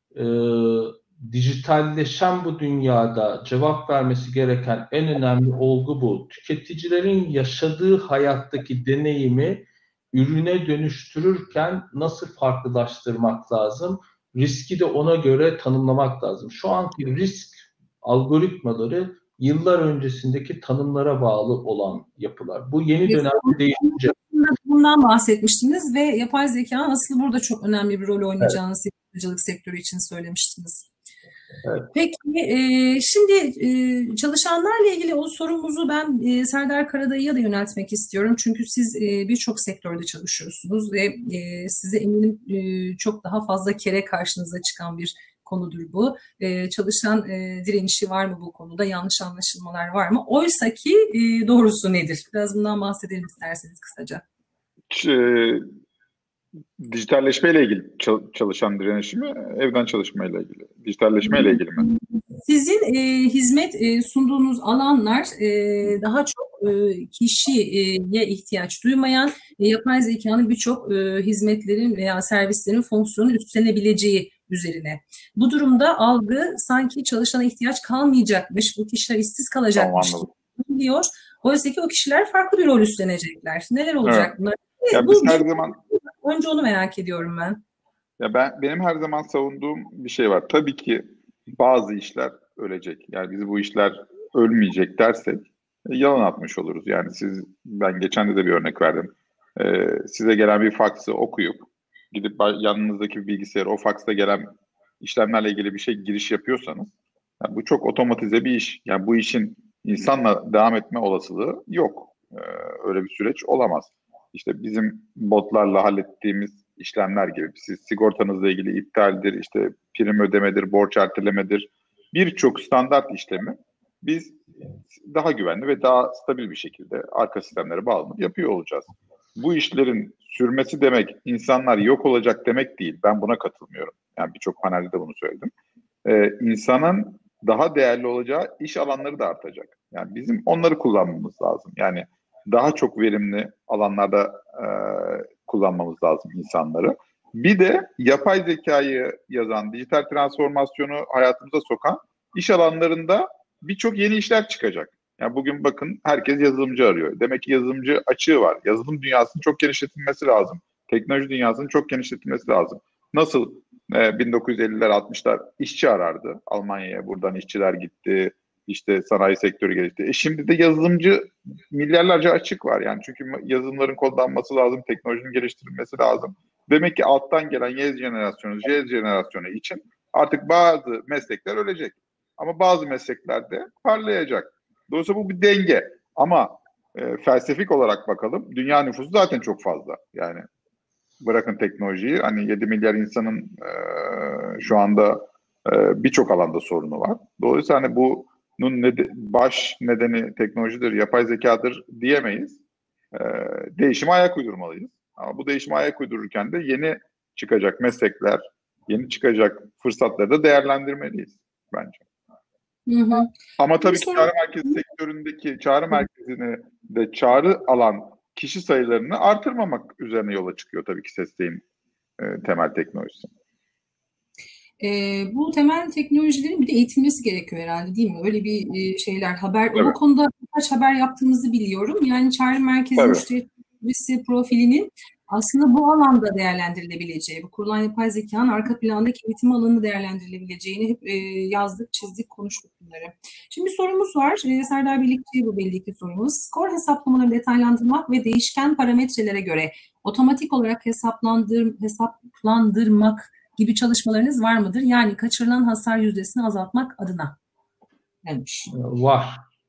dijitalleşen bu dünyada cevap vermesi gereken en önemli olgu bu. Tüketicilerin yaşadığı hayattaki deneyimi ürüne dönüştürürken nasıl farklılaştırmak lazım? Riski de ona göre tanımlamak lazım. Şu anki risk algoritmaları yıllar öncesindeki tanımlara bağlı olan yapılar. Bu yeni dönemde değişecek. Bundan bahsetmiştiniz ve yapay zekanın aslında burada çok önemli bir rol oynayacağını sigortacılık sektörü için söylemiştiniz. Evet. Peki, şimdi çalışanlarla ilgili o sorumuzu ben Serdar Karadayı'ya da yöneltmek istiyorum. Çünkü siz birçok sektörde çalışıyorsunuz ve size eminim çok daha fazla kere karşınıza çıkan bir konudur bu. Çalışan direnişi var mı bu konuda? Yanlış anlaşılmalar var mı? Oysa ki doğrusu nedir? Biraz bundan bahsedelim isterseniz kısaca. Dijitalleşmeyle ilgili çalışan direnişi mi, evden çalışmayla ilgili? Dijitalleşmeyle ilgili mi? Sizin hizmet sunduğunuz alanlar daha çok kişiye ihtiyaç duymayan, yapay zekanın birçok hizmetlerin veya servislerin fonksiyonu üstlenebileceği üzerine. Bu durumda algı sanki çalışana ihtiyaç kalmayacakmış, bu kişiler işsiz kalacakmış diyor. Oysa ki o kişiler farklı bir rol üstlenecekler. Neler olacak bunlar? Ya biz her zaman önce onu merak ediyorum ben. Ya benim her zaman savunduğum bir şey var. Tabii ki bazı işler ölecek. Yani biz bu işler ölmeyecek dersek yalan atmış oluruz. Yani ben geçen de bir örnek verdim. Size gelen bir faksı okuyup gidip yanınızdaki bilgisayar o faksta gelen işlemlerle ilgili bir şey giriş yapıyorsanız yani bu çok otomatize bir iş. Yani bu işin insanla devam etme olasılığı yok. Öyle bir süreç olamaz. İşte bizim botlarla hallettiğimiz işlemler gibi. Siz sigortanızla ilgili iptaldir, işte prim ödemedir, borç ertelemedir. Birçok standart işlemi biz daha güvenli ve daha stabil bir şekilde arka sistemlere bağlanıp yapıyor olacağız. Bu işlerin sürmesi demek insanlar yok olacak demek değil. Ben buna katılmıyorum. Yani birçok panelde de bunu söyledim. İnsanın daha değerli olacağı iş alanları da artacak. Yani bizim onları kullanmamız lazım. Yani daha çok verimli alanlarda kullanmamız lazım insanları. Bir de yapay zekayı yazan, dijital transformasyonu hayatımıza sokan iş alanlarında birçok yeni işler çıkacak. Yani bugün bakın herkes yazılımcı arıyor. Demek ki yazılımcı açığı var. Yazılım dünyasının çok genişletilmesi lazım. Teknoloji dünyasının çok genişletilmesi lazım. Nasıl 1950'ler 60'lar işçi arardı. Almanya'ya buradan işçiler gitti. İşte sanayi sektörü gelişti. Şimdi de yazılımcı milyarlarca açık var. Yani çünkü yazılımların kodlanması lazım, teknolojinin geliştirilmesi lazım. Demek ki alttan gelen Y jenerasyonu, Z jenerasyonu için artık bazı meslekler ölecek. Ama bazı mesleklerde parlayacak. Dolayısıyla bu bir denge. Ama felsefik olarak bakalım, dünya nüfusu zaten çok fazla. Yani bırakın teknolojiyi, hani 7 milyar insanın şu anda birçok alanda sorunu var. Dolayısıyla hani bunun baş nedeni teknolojidir, yapay zekadır diyemeyiz. Değişime ayak uydurmalıyız. Ama bu değişime ayak uydururken de yeni çıkacak meslekler, yeni çıkacak fırsatları da değerlendirmeliyiz bence. Hı hı. Ama tabii ki çağrı merkezi sektöründeki çağrı merkezini de çağrı alan kişi sayılarını artırmamak üzerine yola çıkıyor tabii ki SESTEğin temel teknolojisi. Bu temel teknolojilerin bir de eğitilmesi gerekiyor herhalde, değil mi? Öyle bir şeyler, haber, Evet. bu konuda birkaç haber yaptığımızı biliyorum. Yani çağrı merkezi Evet. müşteri tecrübesi profilinin aslında bu alanda değerlendirilebileceği, bu kurulan yapay zekanın arka plandaki eğitim alanını değerlendirilebileceğini hep yazdık, çizdik, konuştuk bunları. Şimdi bir sorumuz var. Serdar Birlikçi bu belli ki sorumuz. Skor hesaplamalarını detaylandırmak ve değişken parametrelere göre otomatik olarak hesaplandırmak gibi çalışmalarınız var mıdır? Yani kaçırılan hasar yüzdesini azaltmak adına demiş. Var.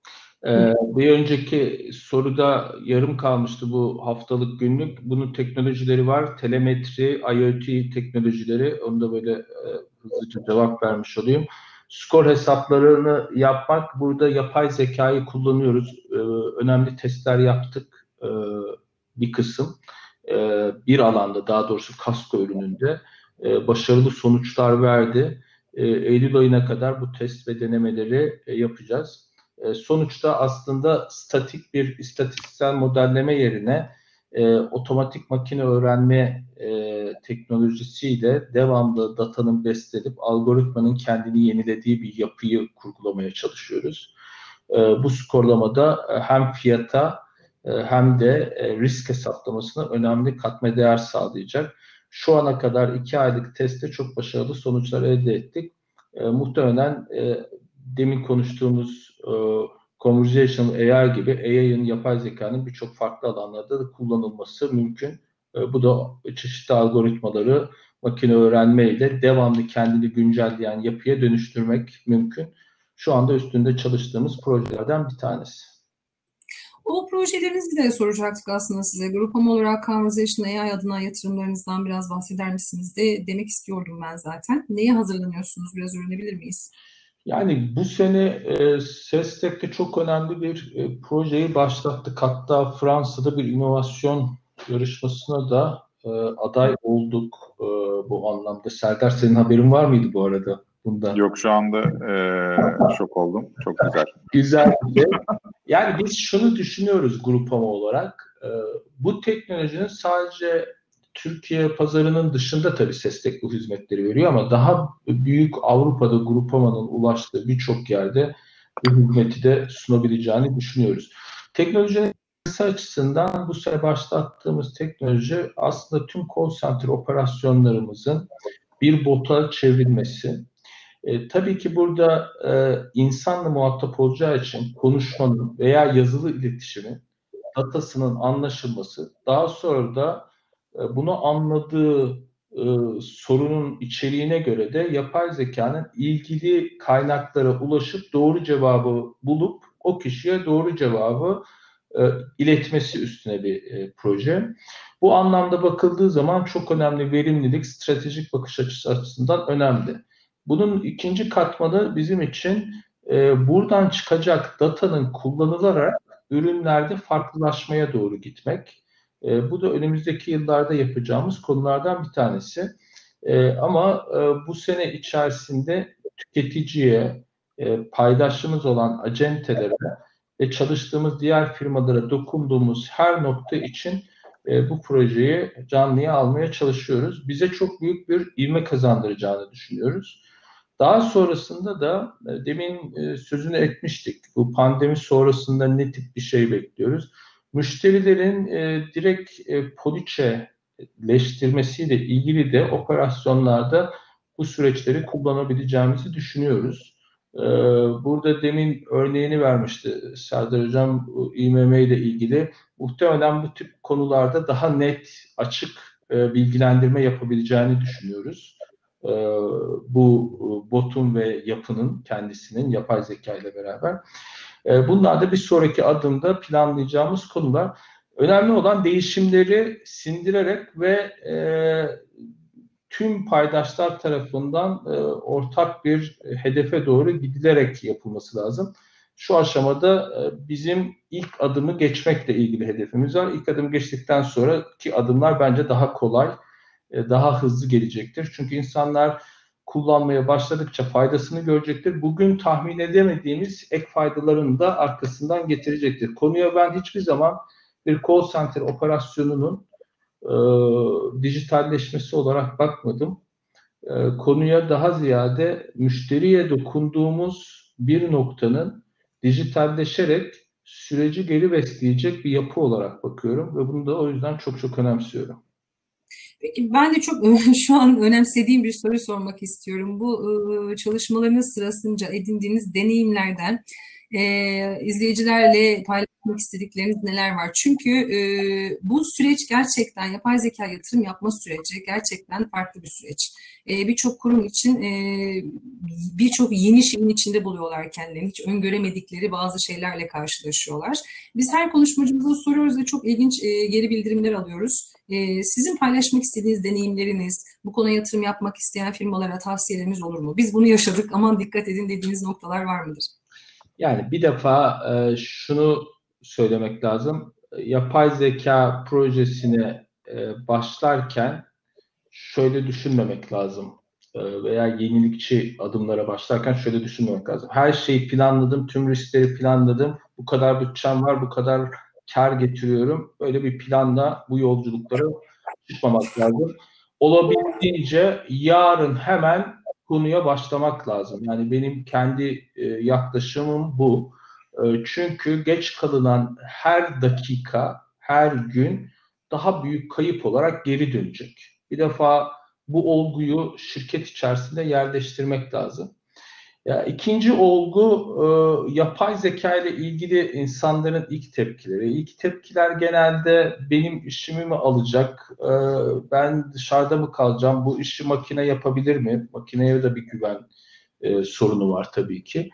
Bir önceki soruda yarım kalmıştı bu haftalık günlük. Bunun teknolojileri var. Telemetri, IoT teknolojileri. Onu da böyle hızlıca cevap vermiş olayım. Skor hesaplarını yapmak. Burada yapay zekayı kullanıyoruz. Önemli testler yaptık. Bir kısım. Bir alanda, daha doğrusu kasko ürününde başarılı sonuçlar verdi. Eylül ayına kadar bu test ve denemeleri yapacağız. Sonuçta aslında statik bir istatistiksel modelleme yerine otomatik makine öğrenme teknolojisiyle devamlı datanın beslenip algoritmanın kendini yenilediği bir yapıyı kurgulamaya çalışıyoruz. Bu skorlamada hem fiyata hem de risk hesaplamasına önemli katma değer sağlayacak. Şu ana kadar 2 aylık testte çok başarılı sonuçlar elde ettik. Muhtemelen demin konuştuğumuz Conversational AI gibi AI'ın, yapay zekanın birçok farklı alanlarda da kullanılması mümkün. Bu da çeşitli algoritmaları makine öğrenmeyle devamlı kendini güncelleyen yapıya dönüştürmek mümkün. Şu anda üstünde çalıştığımız projelerden bir tanesi. O projelerinizi de soracaktık aslında size. Grupama olarak Conversation AI adına yatırımlarınızdan biraz bahseder misiniz de demek istiyordum ben zaten. Neye hazırlanıyorsunuz? Biraz öğrenebilir miyiz? Yani bu sene SESTEC'te çok önemli bir projeyi başlattık. Hatta Fransa'da bir inovasyon yarışmasına da aday olduk bu anlamda. Serdar, senin haberin var mıydı bu arada bundan? Yok, şu anda şok oldum. Çok güzel. Güzel bir şey. Yani biz şunu düşünüyoruz Grupama olarak. Bu teknolojinin sadece Türkiye pazarının dışında tabii SESTEC bu hizmetleri veriyor ama daha büyük Avrupa'da Grupama'nın ulaştığı birçok yerde bu hizmeti de sunabileceğini düşünüyoruz. Teknolojinin açısından bu sene başlattığımız teknoloji aslında tüm call center operasyonlarımızın bir bota çevrilmesi. Tabii ki burada insanla muhatap olacağı için konuşmanın veya yazılı iletişimin datasının anlaşılması, daha sonra da bunu anladığı sorunun içeriğine göre de yapay zekanın ilgili kaynaklara ulaşıp doğru cevabı bulup o kişiye doğru cevabı iletmesi üstüne bir proje. Bu anlamda bakıldığı zaman çok önemli, verimlilik, stratejik bakış açısı açısından önemli. Bunun ikinci katmanı bizim için buradan çıkacak datanın kullanılarak ürünlerde farklılaşmaya doğru gitmek. Bu da önümüzdeki yıllarda yapacağımız konulardan bir tanesi. Ama bu sene içerisinde tüketiciye, paydaşımız olan acentelere ve çalıştığımız diğer firmalara dokunduğumuz her nokta için bu projeyi canlıya almaya çalışıyoruz. Bize çok büyük bir ivme kazandıracağını düşünüyoruz. Daha sonrasında da demin sözünü etmiştik. Bu pandemi sonrasında ne tip bir şey bekliyoruz? Müşterilerin direkt poliçeleştirmesiyle ilgili de operasyonlarda bu süreçleri kullanabileceğimizi düşünüyoruz. Burada demin örneğini vermişti Serdar Hocam, İMM ile ilgili. Muhtemelen bu tip konularda daha net, açık bilgilendirme yapabileceğini düşünüyoruz. Bu botun ve yapının kendisinin yapay zeka ile beraber. Bunlar da bir sonraki adımda planlayacağımız konular. Önemli olan değişimleri sindirerek ve tüm paydaşlar tarafından ortak bir hedefe doğru gidilerek yapılması lazım. Şu aşamada bizim ilk adımı geçmekle ilgili hedefimiz var. İlk adımı geçtikten sonraki adımlar bence daha kolay, daha hızlı gelecektir. Çünkü insanlar kullanmaya başladıkça faydasını görecektir. Bugün tahmin edemediğimiz ek faydalarını da arkasından getirecektir. Konuya ben hiçbir zaman bir call center operasyonunun dijitalleşmesi olarak bakmadım. Konuya daha ziyade müşteriye dokunduğumuz bir noktanın dijitalleşerek süreci geri besleyecek bir yapı olarak bakıyorum ve bunu da o yüzden çok çok önemsiyorum. Peki ben de çok şu an önemsediğim bir soru sormak istiyorum. Bu çalışmalarınız sırasında edindiğiniz deneyimlerden izleyicilerle paylaşmak istedikleriniz neler var? Çünkü bu süreç gerçekten yapay zeka yatırım yapma süreci gerçekten farklı bir süreç. Birçok kurum için birçok yeni şeyin içinde buluyorlar kendilerini. Hiç öngöremedikleri bazı şeylerle karşılaşıyorlar. Biz her konuşmacımıza soruyoruz ve çok ilginç geri bildirimler alıyoruz. Sizin paylaşmak istediğiniz deneyimleriniz, bu konuya yatırım yapmak isteyen firmalara tavsiyeleriniz olur mu? Biz bunu yaşadık, aman dikkat edin dediğiniz noktalar var mıdır? Yani bir defa şunu söylemek lazım. Yapay zeka projesine başlarken şöyle düşünmemek lazım. Veya yenilikçi adımlara başlarken şöyle düşünmemek lazım. Her şeyi planladım, tüm riskleri planladım. Bu kadar bütçem var, bu kadar kar getiriyorum. Böyle bir planla bu yolculuklara çıkmamak lazım. Olabildiğince yarın hemen konuya başlamak lazım. Yani benim kendi yaklaşımım bu. Çünkü geç kalınan her dakika, her gün daha büyük kayıp olarak geri dönecek. Bir defa bu olguyu şirket içerisinde yerleştirmek lazım. Ya, ikinci olgu yapay zeka ile ilgili insanların ilk tepkileri. İlk tepkiler genelde benim işimi mi alacak, ben dışarıda mı kalacağım, bu işi makine yapabilir mi? Makineye de bir güven sorunu var tabii ki.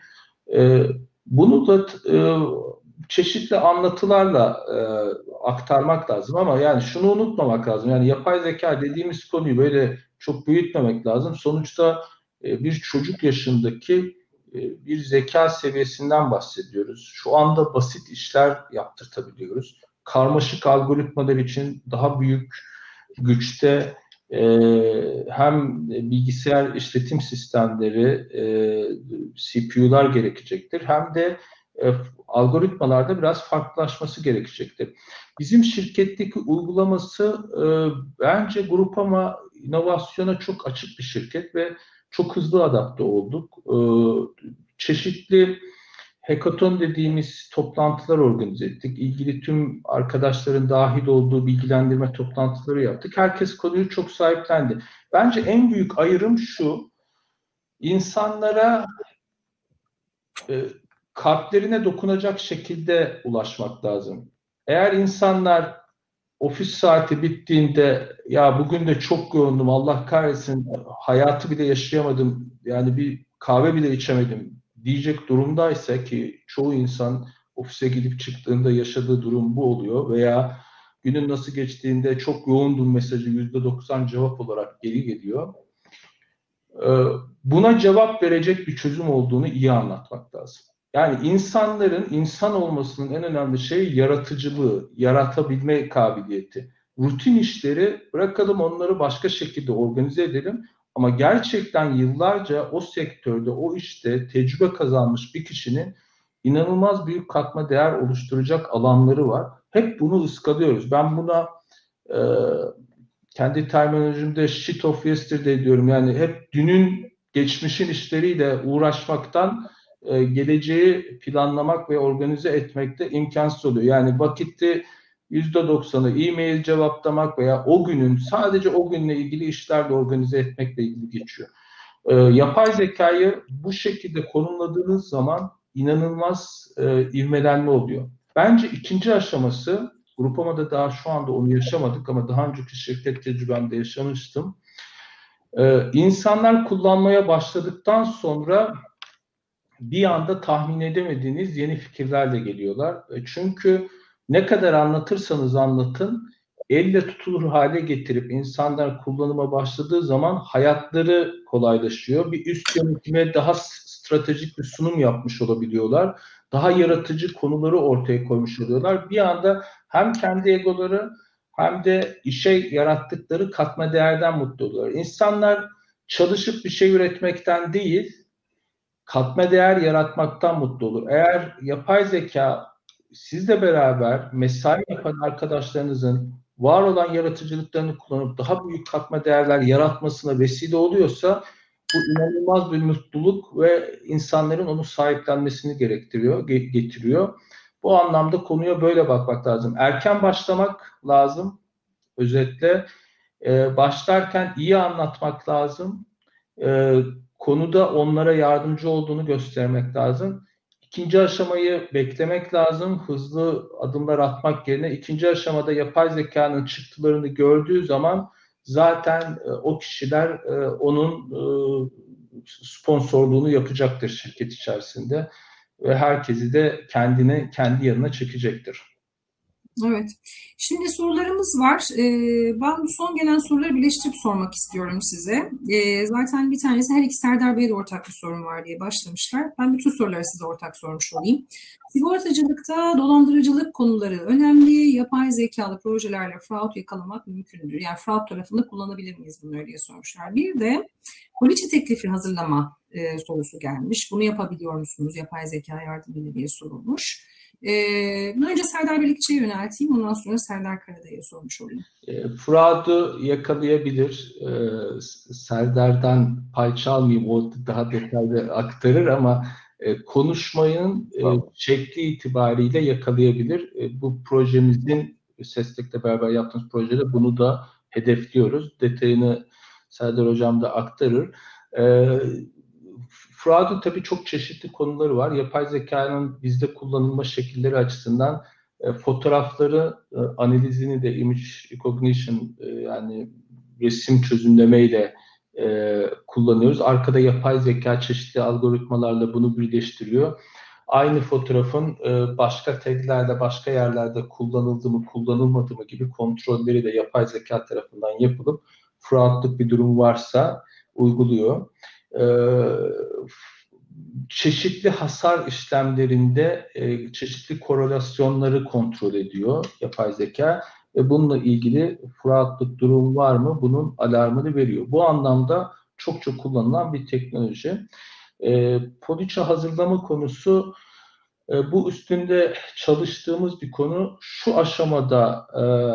Bunu da çeşitli anlatılarla aktarmak lazım ama yani şunu unutmamak lazım. Yani yapay zeka dediğimiz konuyu böyle çok büyütmemek lazım. Sonuçta bir çocuk yaşındaki bir zeka seviyesinden bahsediyoruz. Şu anda basit işler yaptırtabiliyoruz. Karmaşık algoritmalar için daha büyük güçte hem bilgisayar işletim sistemleri, CPU'lar gerekecektir, hem de algoritmalarda biraz farklılaşması gerekecektir. Bizim şirketteki uygulaması bence Grupama inovasyona çok açık bir şirket ve çok hızlı adapte olduk. Çeşitli hackathon dediğimiz toplantılar organize ettik. İlgili tüm arkadaşların dahil olduğu bilgilendirme toplantıları yaptık. Herkes konuyu çok sahiplendi. Bence en büyük ayrım şu: insanlara kalplerine dokunacak şekilde ulaşmak lazım. Eğer insanlar ofis saati bittiğinde ya bugün de çok yoğundum, Allah kahretsin, hayatı bile yaşayamadım, yani bir kahve bile içemedim diyecek durumdaysa, ki çoğu insan ofise gidip çıktığında yaşadığı durum bu oluyor veya günün nasıl geçtiğinde çok yoğundum mesajı %90 cevap olarak geri geliyor. Buna cevap verecek bir çözüm olduğunu iyi anlatmak lazım. Yani insanların insan olmasının en önemli şeyi yaratıcılığı, yaratabilme kabiliyeti. Rutin işleri bırakalım, onları başka şekilde organize edelim. Ama gerçekten yıllarca o sektörde, o işte tecrübe kazanmış bir kişinin inanılmaz büyük katma değer oluşturacak alanları var. Hep bunu ıskalıyoruz. Ben buna kendi terminolojimde shit of yesterday diyorum. Yani hep dünün, geçmişin işleriyle uğraşmaktan geleceği planlamak ve organize etmek de imkansız oluyor. Yani vakitti %90'ı e-mail cevaplamak veya o günün, sadece o günle ilgili işlerle organize etmekle ilgili geçiyor. Yapay zekayı bu şekilde konumladığınız zaman inanılmaz ivmelenme oluyor. Bence ikinci aşaması, Grupama'da daha şu anda onu yaşamadık ama daha önceki şirket tecrübemde yaşamıştım. İnsanlar kullanmaya başladıktan sonra bir anda tahmin edemediğiniz yeni fikirlerle geliyorlar. Çünkü ne kadar anlatırsanız anlatın, elle tutulur hale getirip insanlar kullanıma başladığı zaman hayatları kolaylaşıyor. Bir üst yönetime daha stratejik bir sunum yapmış olabiliyorlar. Daha yaratıcı konuları ortaya koymuş oluyorlar. Bir anda hem kendi egoları hem de işe yarattıkları katma değerden mutlu oluyorlar. İnsanlar çalışıp bir şey üretmekten değil, katma değer yaratmaktan mutlu olur. Eğer yapay zeka sizle beraber mesai yapan arkadaşlarınızın var olan yaratıcılıklarını kullanıp daha büyük katma değerler yaratmasına vesile oluyorsa bu inanılmaz bir mutluluk ve insanların onu sahiplenmesini getiriyor. Bu anlamda konuya böyle bakmak lazım. Erken başlamak lazım özetle. Başlarken iyi anlatmak lazım. Konuda onlara yardımcı olduğunu göstermek lazım. İkinci aşamayı beklemek lazım. Hızlı adımlar atmak yerine ikinci aşamada yapay zekanın çıktılarını gördüğü zaman zaten o kişiler onun sponsorluğunu yapacaktır şirket içerisinde ve herkesi de kendi yanına çekecektir. Evet. Şimdi sorularımız var. Ben bu son gelen soruları birleştirip sormak istiyorum size. Zaten bir tanesi her iki Serdar Bey'e de ortak bir sorun var diye başlamışlar. Ben bütün soruları size ortak sormuş olayım. Sigortacılıkta dolandırıcılık konuları önemli. Yapay zekalı projelerle fraud yakalamak mümkündür. Yani fraud tarafında kullanabilir miyiz bunları diye sormuşlar. Bir de poliçe teklifi hazırlama sorusu gelmiş. Bunu yapabiliyor musunuz? Yapay zeka yardımıyla diye sorulmuş. Önce Serdar Birlikçi'ye yönelteyim. Ondan sonra Serdar Karadayı'ya sormuş olayım. Fraud'u yakalayabilir. Serdar'dan pay çalmayayım. O daha detaylı aktarır ama konuşmanın şekli itibariyle yakalayabilir. Bu projemizin SESTEC'le beraber yaptığımız projede bunu da hedefliyoruz. Detayını Serdar Hocam da aktarır. Fraud'un tabii çok çeşitli konuları var. Yapay zekanın bizde kullanılma şekilleri açısından fotoğrafları analizini de image recognition yani resim çözümlemeyle kullanıyoruz. Arkada yapay zeka çeşitli algoritmalarla bunu birleştiriyor. Aynı fotoğrafın başka taglerde, başka yerlerde kullanıldı mı, kullanılmadı mı gibi kontrolleri de yapay zeka tarafından yapılıp fraudluk bir durum varsa uyguluyor. Çeşitli hasar işlemlerinde çeşitli korelasyonları kontrol ediyor yapay zeka ve bununla ilgili fraudluk durum var mı bunun alarmını veriyor. Bu anlamda çok kullanılan bir teknoloji. Poliçe hazırlama konusu bu üstünde çalıştığımız bir konu. Şu aşamada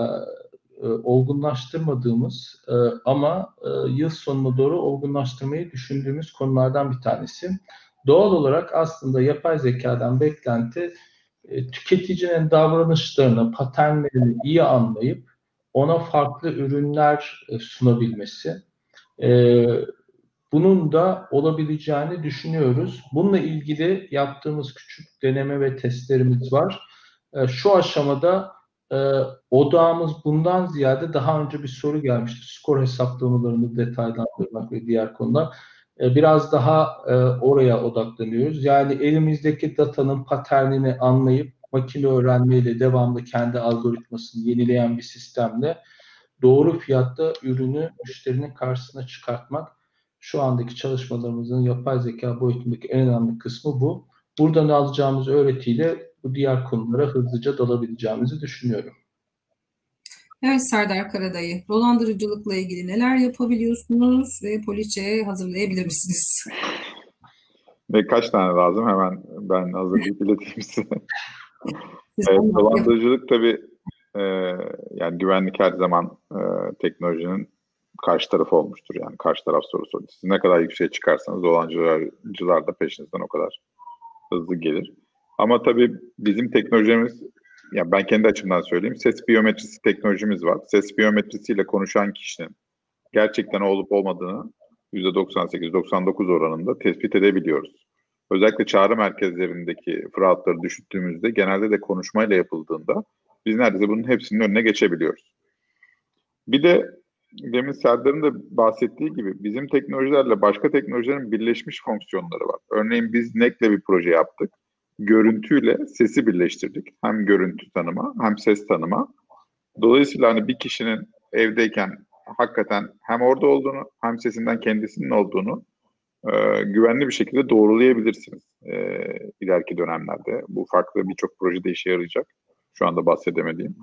olgunlaştırmadığımız ama yıl sonuna doğru olgunlaştırmayı düşündüğümüz konulardan bir tanesi. Doğal olarak aslında yapay zekadan beklenti tüketicinin davranışlarını, paternlerini iyi anlayıp ona farklı ürünler sunabilmesi. Bunun da olabileceğini düşünüyoruz. Bununla ilgili yaptığımız küçük deneme ve testlerimiz var. Şu aşamada odağımız bundan ziyade daha önce bir soru gelmişti. Skor hesaplamalarını detaylandırmak ve diğer konular. Biraz daha oraya odaklanıyoruz. Yani elimizdeki datanın paternini anlayıp makine öğrenmeyle devamlı kendi algoritmasını yenileyen bir sistemle doğru fiyatta ürünü müşterinin karşısına çıkartmak şu andaki çalışmalarımızın yapay zeka boyutundaki en önemli kısmı bu. Buradan alacağımız öğretiyle bu diğer konulara hızlıca dalabileceğimizi düşünüyorum. Evet Serdar Karadayı, dolandırıcılıkla ilgili neler yapabiliyorsunuz ve poliçe hazırlayabilir misiniz? Ve kaç tane lazım? Hemen ben hazırlayıp ileteyim size. Evet, dolandırıcılık tabii yani güvenlik her zaman teknolojinin karşı tarafı olmuştur. Yani karşı taraf sorusu. Siz ne kadar yükseğe çıkarsanız dolandırıcılar da peşinizden o kadar hızlı gelir. Ama tabii bizim teknolojimiz, yani ben kendi açımdan söyleyeyim, ses biyometrisi teknolojimiz var. Ses biyometrisiyle konuşan kişinin gerçekten olup olmadığını %98-99 oranında tespit edebiliyoruz. Özellikle çağrı merkezlerindeki fraudları düşürttüğümüzde genelde de konuşmayla yapıldığında biz neredeyse bunun hepsinin önüne geçebiliyoruz. Bir de demin Serdar'ın da bahsettiği gibi bizim teknolojilerle başka teknolojilerin birleşmiş fonksiyonları var. Örneğin biz NEC'le bir proje yaptık. görüntüyle sesi birleştirdik. Hem görüntü tanıma hem ses tanıma. Dolayısıyla hani bir kişinin evdeyken hakikaten hem orada olduğunu hem sesinden kendisinin olduğunu güvenli bir şekilde doğrulayabilirsiniz ileriki dönemlerde. Bu farklı birçok projede işe yarayacak. Şu anda bahsedemediğim.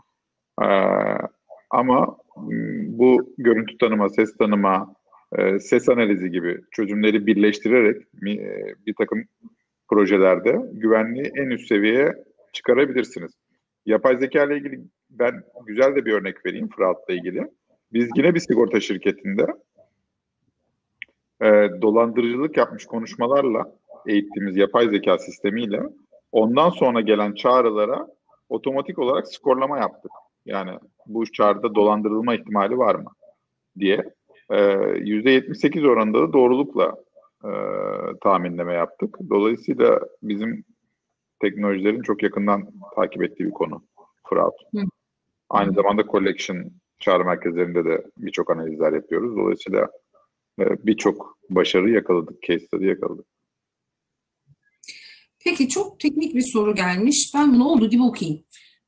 Ama bu görüntü tanıma, ses tanıma, ses analizi gibi çözümleri birleştirerek bir takım projelerde güvenliği en üst seviyeye çıkarabilirsiniz. Yapay zeka ile ilgili ben güzel de bir örnek vereyim Fırat'la ilgili. Biz yine bir sigorta şirketinde dolandırıcılık yapmış konuşmalarla eğittiğimiz yapay zeka sistemiyle ondan sonra gelen çağrılara otomatik olarak skorlama yaptık. Yani bu çağrıda dolandırılma ihtimali var mı diye %78 oranında da doğrulukla tahminleme yaptık. Dolayısıyla bizim teknolojilerin çok yakından takip ettiği bir konu Fırat. Aynı zamanda collection çağrı merkezlerinde de birçok analizler yapıyoruz. Dolayısıyla birçok başarı yakaladık, case study yakaladık. Peki çok teknik bir soru gelmiş. Ben bunu olduğu gibi okuyayım.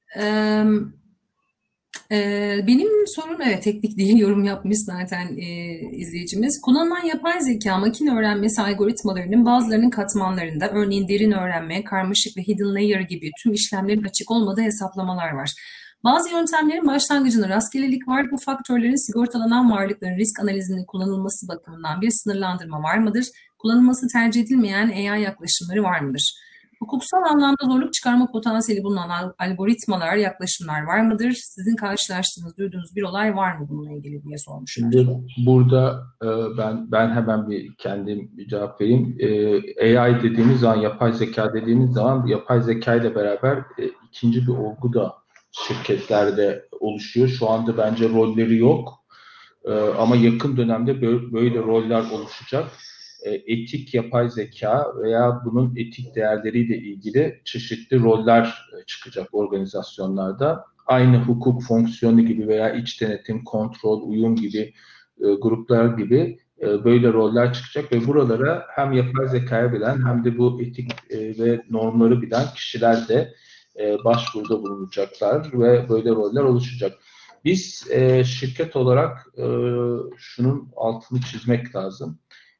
Benim sorum evet teknik değil, yorum yapmış zaten izleyicimiz. Kullanılan yapay zeka makine öğrenmesi algoritmalarının bazılarının katmanlarında örneğin derin öğrenme, karmaşık ve hidden layer gibi tüm işlemlerin açık olmadığı hesaplamalar var. Bazı yöntemlerin başlangıcında rastgelelik var. Bu faktörlerin sigortalanan varlıkların risk analizinde kullanılması bakımından bir sınırlandırma var mıdır? Kullanılması tercih edilmeyen AI yaklaşımları var mıdır? Hukuksal anlamda zorluk çıkarma potansiyeli bulunan algoritmalar, yaklaşımlar var mıdır? Sizin karşılaştığınız, duyduğunuz bir olay var mı bununla ilgili diye sormuşlar. Şimdi burada ben hemen bir kendim bir cevap vereyim. AI dediğimiz zaman, yapay zeka dediğimiz zaman yapay zeka ile beraber ikinci bir olgu da şirketlerde oluşuyor. Şu anda bence rolleri yok. Ama yakın dönemde böyle roller oluşacak. Etik yapay zeka veya bunun etik değerleriyle ilgili çeşitli roller çıkacak organizasyonlarda. Aynı hukuk fonksiyonu gibi veya iç denetim, kontrol, uyum gibi gruplar gibi böyle roller çıkacak ve buralara hem yapay zekaya bilen hem de bu etik ve normları bilen kişiler de başvuruda bulunacaklar ve böyle roller oluşacak. Biz şirket olarak şunun altını çizmek lazım.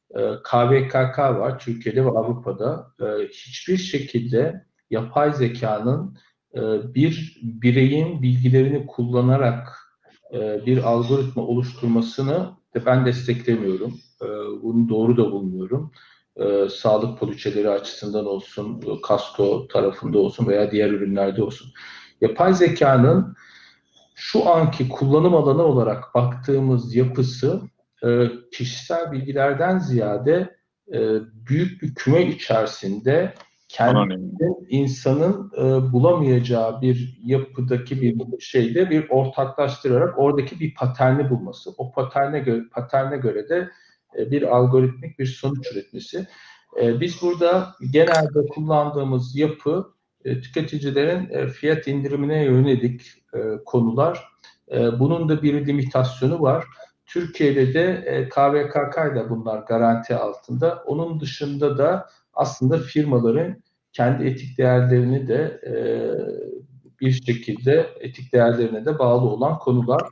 KVKK var Türkiye'de ve Avrupa'da. Hiçbir şekilde yapay zekanın bir bireyin bilgilerini kullanarak bir algoritma oluşturmasını ben desteklemiyorum. Bunu doğru da bulmuyorum. Sağlık poliçeleri açısından olsun, kasko tarafında olsun veya diğer ürünlerde olsun. Yapay zekanın şu anki kullanım alanı olarak baktığımız yapısı kişisel bilgilerden ziyade büyük bir küme içerisinde kendinin insanın bulamayacağı bir yapıdaki bir şeyde bir ortaklaştırarak oradaki bir paterni bulması. O paterne göre de bir algoritmik bir sonuç üretmesi. Biz burada genelde kullandığımız yapı tüketicilerin fiyat indirimine yönelik konular. Bunun da bir limitasyonu var. Türkiye'de de KVKK ile bunlar garanti altında. Onun dışında da aslında firmaların kendi etik değerlerini de bir şekilde etik değerlerine de bağlı olan konular.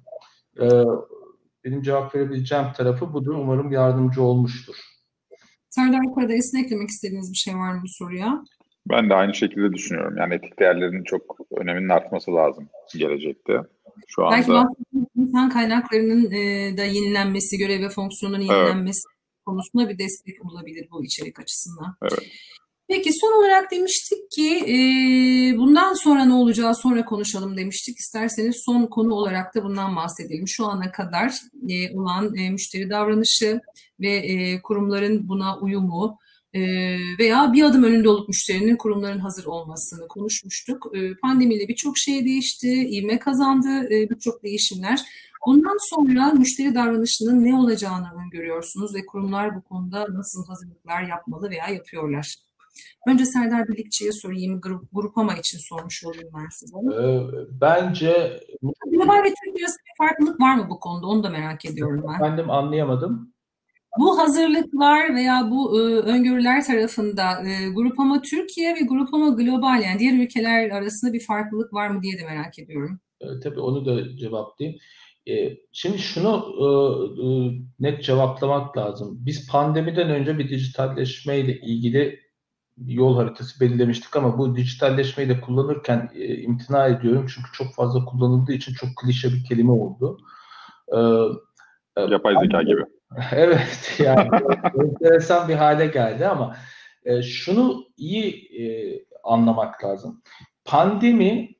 Benim cevap verebileceğim tarafı budur. Umarım yardımcı olmuştur. Serdar Karadayıs'ın eklemek istediğiniz bir şey var mı bu soruya? Ben de aynı şekilde düşünüyorum. Yani etik değerlerinin çok öneminin artması lazım gelecekte. Şu anda belki insan kaynaklarının da yenilenmesi, görev ve fonksiyonların yenilenmesi konusunda bir destek olabilir bu içerik açısından. Evet. Peki son olarak demiştik ki bundan sonra ne olacağı sonra konuşalım demiştik. İsterseniz son konu olarak da bundan bahsedelim. Şu ana kadar olan müşteri davranışı ve kurumların buna uyumu veya bir adım önünde olup müşterinin kurumların hazır olmasını konuşmuştuk. Pandemiyle birçok şey değişti, ivme kazandı, birçok değişimler. Bundan sonra müşteri davranışının ne olacağını öngörüyorsunuz ve kurumlar bu konuda nasıl hazırlıklar yapmalı veya yapıyorlar? Önce Serdar Birlikçi'ye sorayım, grupama için sormuş olayım ben size. Bence global ve Türkiye arasında bir farklılık var mı bu konuda? Onu da merak ediyorum ben. Efendim anlayamadım. Bu hazırlıklar veya bu öngörüler tarafında Grupama Türkiye ve Grupama Global, yani diğer ülkeler arasında bir farklılık var mı diye de merak ediyorum. Tabii onu da cevaplayayım. Şimdi şunu net cevaplamak lazım. Biz pandemiden önce bir dijitalleşmeyle ilgili bir yol haritası belirlemiştik ama bu dijitalleşmeyi de kullanırken imtina ediyorum. Çünkü çok fazla kullanıldığı için çok klişe bir kelime oldu. Yapay zeka gibi. Evet, yani enteresan bir hale geldi ama şunu iyi anlamak lazım. Pandemi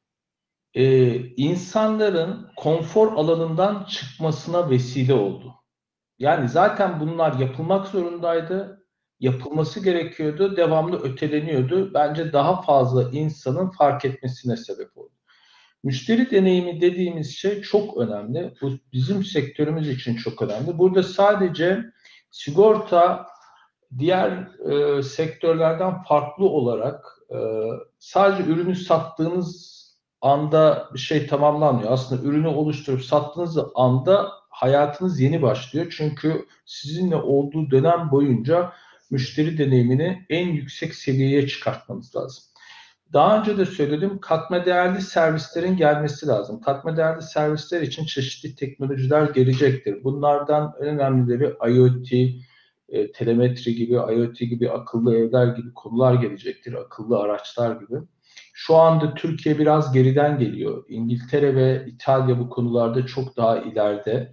insanların konfor alanından çıkmasına vesile oldu. Yani zaten bunlar yapılmak zorundaydı, yapılması gerekiyordu, devamlı öteleniyordu. Bence daha fazla insanın fark etmesine sebep oldu. Müşteri deneyimi dediğimiz şey çok önemli. Bu bizim sektörümüz için çok önemli. Burada sadece sigorta diğer sektörlerden farklı olarak sadece ürünü sattığınız anda bir şey tamamlanmıyor. Aslında ürünü oluşturup sattığınız anda hayatınız yeni başlıyor. Çünkü sizinle olduğu dönem boyunca müşteri deneyimini en yüksek seviyeye çıkartmanız lazım. Daha önce de söyledim, katma değerli servislerin gelmesi lazım. Katma değerli servisler için çeşitli teknolojiler gelecektir. Bunlardan en önemlileri IoT, telemetri gibi, IoT gibi, akıllı evler gibi konular gelecektir. Akıllı araçlar gibi. Şu anda Türkiye biraz geriden geliyor. İngiltere ve İtalya bu konularda çok daha ileride.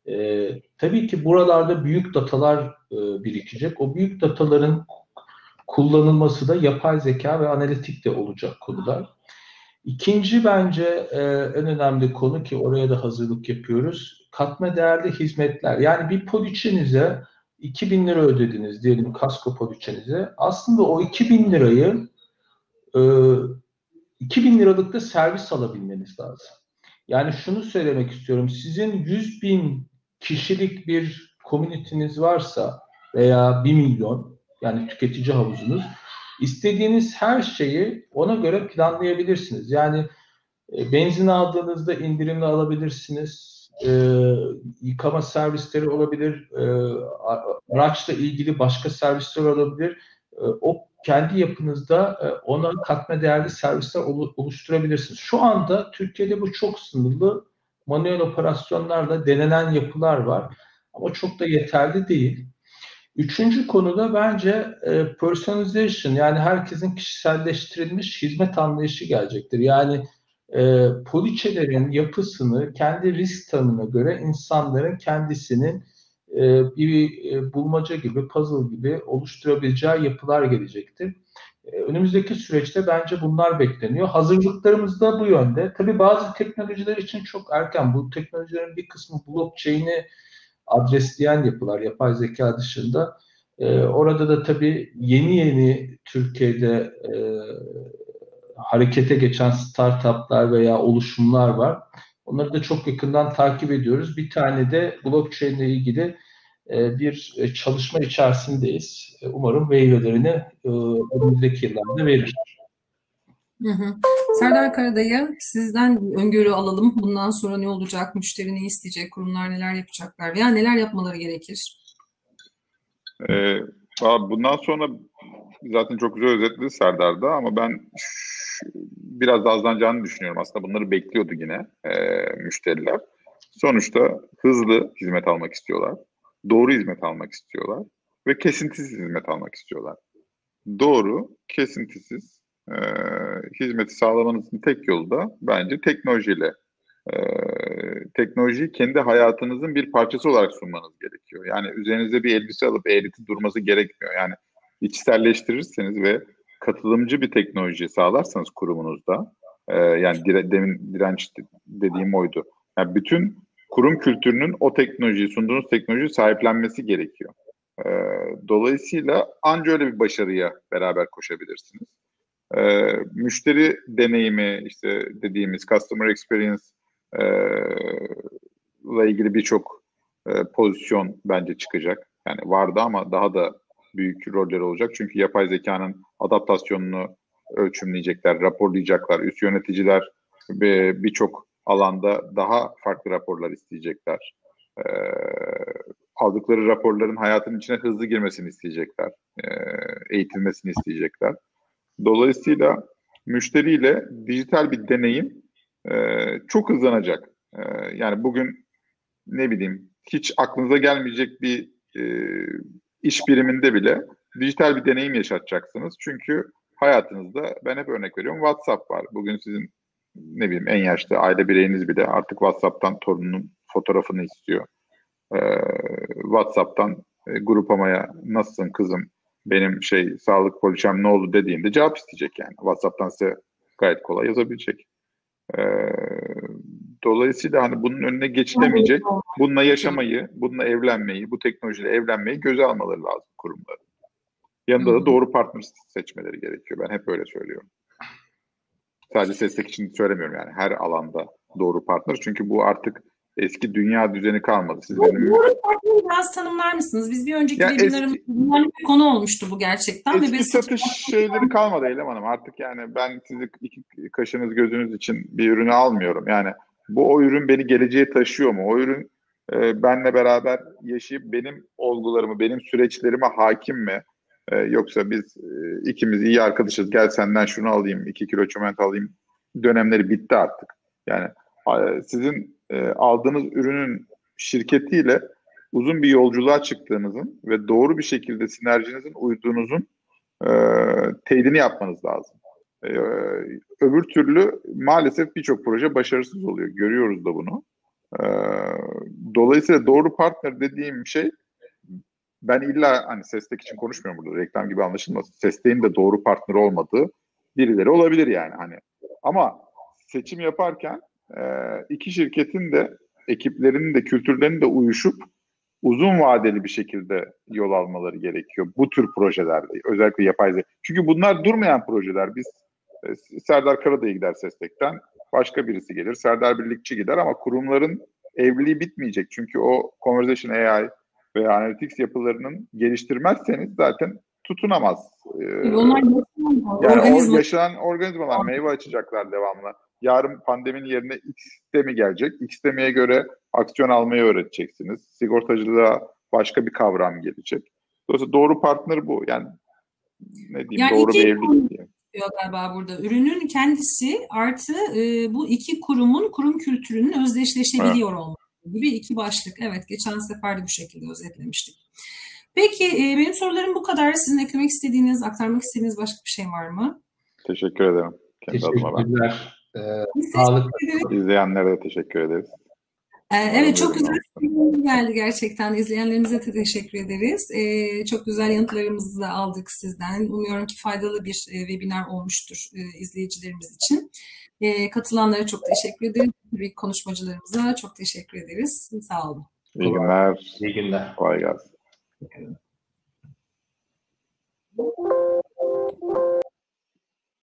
Tabii ki buralarda büyük datalar birikecek. O büyük dataların kullanılması da yapay zeka ve analitik de olacak konular. İkinci bence en önemli konu ki oraya da hazırlık yapıyoruz. Katma değerli hizmetler. Yani bir poliçenize 2.000 lira ödediniz diyelim, kasko poliçenize. Aslında o 2.000 lirayı e, 2.000 liralık da servis alabilmeniz lazım. Yani şunu söylemek istiyorum. Sizin 100.000 kişilik bir komüniteniz varsa veya 1 milyon, yani tüketici havuzunuz, istediğiniz her şeyi ona göre planlayabilirsiniz. Yani benzin aldığınızda indirimli alabilirsiniz. Yıkama servisleri olabilir. Araçla ilgili başka servisler olabilir. O kendi yapınızda ona katma değerli servisler oluşturabilirsiniz. Şu anda Türkiye'de bu çok sınırlı, manuel operasyonlarla denenen yapılar var. Ama çok da yeterli değil. Üçüncü konuda bence personalization, yani herkesin kişiselleştirilmiş hizmet anlayışı gelecektir. Yani poliçelerin yapısını kendi risk tanımına göre insanların kendisinin bir bulmaca gibi, puzzle gibi oluşturabileceği yapılar gelecektir. Önümüzdeki süreçte bence bunlar bekleniyor. Hazırlıklarımız da bu yönde. Tabii bazı teknolojiler için çok erken. Bu teknolojilerin bir kısmı blockchain'i adresleyen yapılar, yapay zeka dışında. Orada da tabii yeni yeni Türkiye'de harekete geçen startuplar veya oluşumlar var. Onları da çok yakından takip ediyoruz. Bir tane de blockchain ile ilgili bir çalışma içerisindeyiz. Umarım meyvelerini önümüzdeki yıllarda verir. Hı hı. Serdar Karadayı, sizden öngörü alalım. Bundan sonra ne olacak? Müşteri ne isteyecek? Kurumlar neler yapacaklar? Veya neler yapmaları gerekir? Bundan sonra zaten çok güzel özetledi Serdar'da ama ben biraz da azlanacağını düşünüyorum. Aslında bunları bekliyordu yine müşteriler. Sonuçta hızlı hizmet almak istiyorlar. Doğru hizmet almak istiyorlar. Ve kesintisiz hizmet almak istiyorlar. Doğru, kesintisiz hizmeti sağlamanızın tek yolu da bence teknolojiyle. Teknolojiyi kendi hayatınızın bir parçası olarak sunmanız gerekiyor. Yani üzerinize bir elbise alıp eğreti durması gerekmiyor. Yani içselleştirirseniz ve katılımcı bir teknoloji sağlarsanız kurumunuzda, yani demin direnç dediğim oydu. Yani bütün kurum kültürünün o teknolojiyi, sunduğunuz teknolojiyi sahiplenmesi gerekiyor. Dolayısıyla anca öyle bir başarıya beraber koşabilirsiniz. Müşteri deneyimi, işte dediğimiz customer experience ile ilgili birçok pozisyon bence çıkacak. Yani vardı ama daha da büyük roller olacak. Çünkü yapay zekanın adaptasyonunu ölçümleyecekler, raporlayacaklar. Üst yöneticiler birçok alanda daha farklı raporlar isteyecekler. aldıkları raporların hayatın içine hızlı girmesini isteyecekler. Eğitilmesini isteyecekler. Dolayısıyla müşteriyle dijital bir deneyim çok hızlanacak. Yani bugün ne bileyim hiç aklınıza gelmeyecek bir iş biriminde bile dijital bir deneyim yaşatacaksınız. Çünkü hayatınızda ben hep örnek veriyorum WhatsApp var. Bugün sizin ne bileyim en yaşlı aile bireyiniz bile artık WhatsApp'tan torununun fotoğrafını istiyor. WhatsApp'tan gruplamaya nasılsın kızım benim sağlık poliçem ne oldu dediğinde cevap isteyecek yani. WhatsApp'tan size gayet kolay yazabilecek. Dolayısıyla hani bunun önüne geçilemeyecek. Bununla yaşamayı, bununla evlenmeyi, bu teknolojiyle evlenmeyi göze almaları lazım kurumların. Yanında da doğru partner seçmeleri gerekiyor. Ben hep öyle söylüyorum. Sadece SESTEK için söylemiyorum yani. Her alanda doğru partner. Çünkü bu artık eski dünya düzeni kalmadı. Siz benim... Doğru partneri biraz tanımlar mısınız? Biz bir önceki webinarımızda bir konu olmuştu bu gerçekten. Eski satış şeyleri kalmadı Eylem Hanım. Artık yani ben sizi iki kaşınız gözünüz için bir ürünü almıyorum. Yani o ürün beni geleceğe taşıyor mu? O ürün benle beraber yaşayıp benim olgularımı, benim süreçlerime hakim mi? Yoksa biz ikimiz iyi arkadaşız, gel senden şunu alayım, 2 kilo çöment alayım dönemleri bitti artık. Yani sizin aldığınız ürünün şirketiyle uzun bir yolculuğa çıktığınızın ve doğru bir şekilde sinerjinizin uyduğunuzun teyidini yapmanız lazım. Öbür türlü maalesef birçok proje başarısız oluyor. Görüyoruz da bunu. Dolayısıyla doğru partner dediğim şey, ben illa hani SESTEK için konuşmuyorum burada, reklam gibi anlaşılmasın. SESTEK'in de doğru partner olmadığı birileri olabilir yani hani. Ama seçim yaparken iki şirketin de ekiplerinin de kültürlerinin de uyuşup uzun vadeli bir şekilde yol almaları gerekiyor bu tür projelerde. Özellikle yapay zeka. Çünkü bunlar durmayan projeler. Biz Serdar Karadayı gider SESTEK'ten, başka birisi gelir. Serdar Birlikçi gider ama kurumların evliliği bitmeyecek. Çünkü o Conversation AI veya Analytics yapılarının geliştirmezseniz zaten tutunamaz. Yani o yaşanan organizmalar meyve açacaklar devamlı. Yarın pandeminin yerine X sistemi gelecek. X sistemiye göre aksiyon almayı öğreteceksiniz. Sigortacılığa başka bir kavram gelecek. Dolayısıyla doğru partner bu. Yani ne diyeyim, doğru bir evlilik diye. Galiba burada ürünün kendisi artı bu iki kurum kültürünün özdeşleşebiliyor olması gibi iki başlık. Evet, geçen sefer de bu şekilde özetlemiştik. Peki benim sorularım bu kadar. Sizin eklemek istediğiniz, aktarmak istediğiniz başka bir şey var mı? Teşekkür ederim. Teşekkürler. Sağlık. İzleyenlere de teşekkür ederiz. Evet, çok güzel geldi gerçekten. İzleyenlerimize de teşekkür ederiz. Çok güzel yanıtlarımızı da aldık sizden. Umuyorum ki faydalı bir webinar olmuştur izleyicilerimiz için. Katılanlara çok teşekkür ederiz. Tabii konuşmacılarımıza çok teşekkür ederiz. Sağ olun. İyi günler. İyi günler. Kolay gelsin.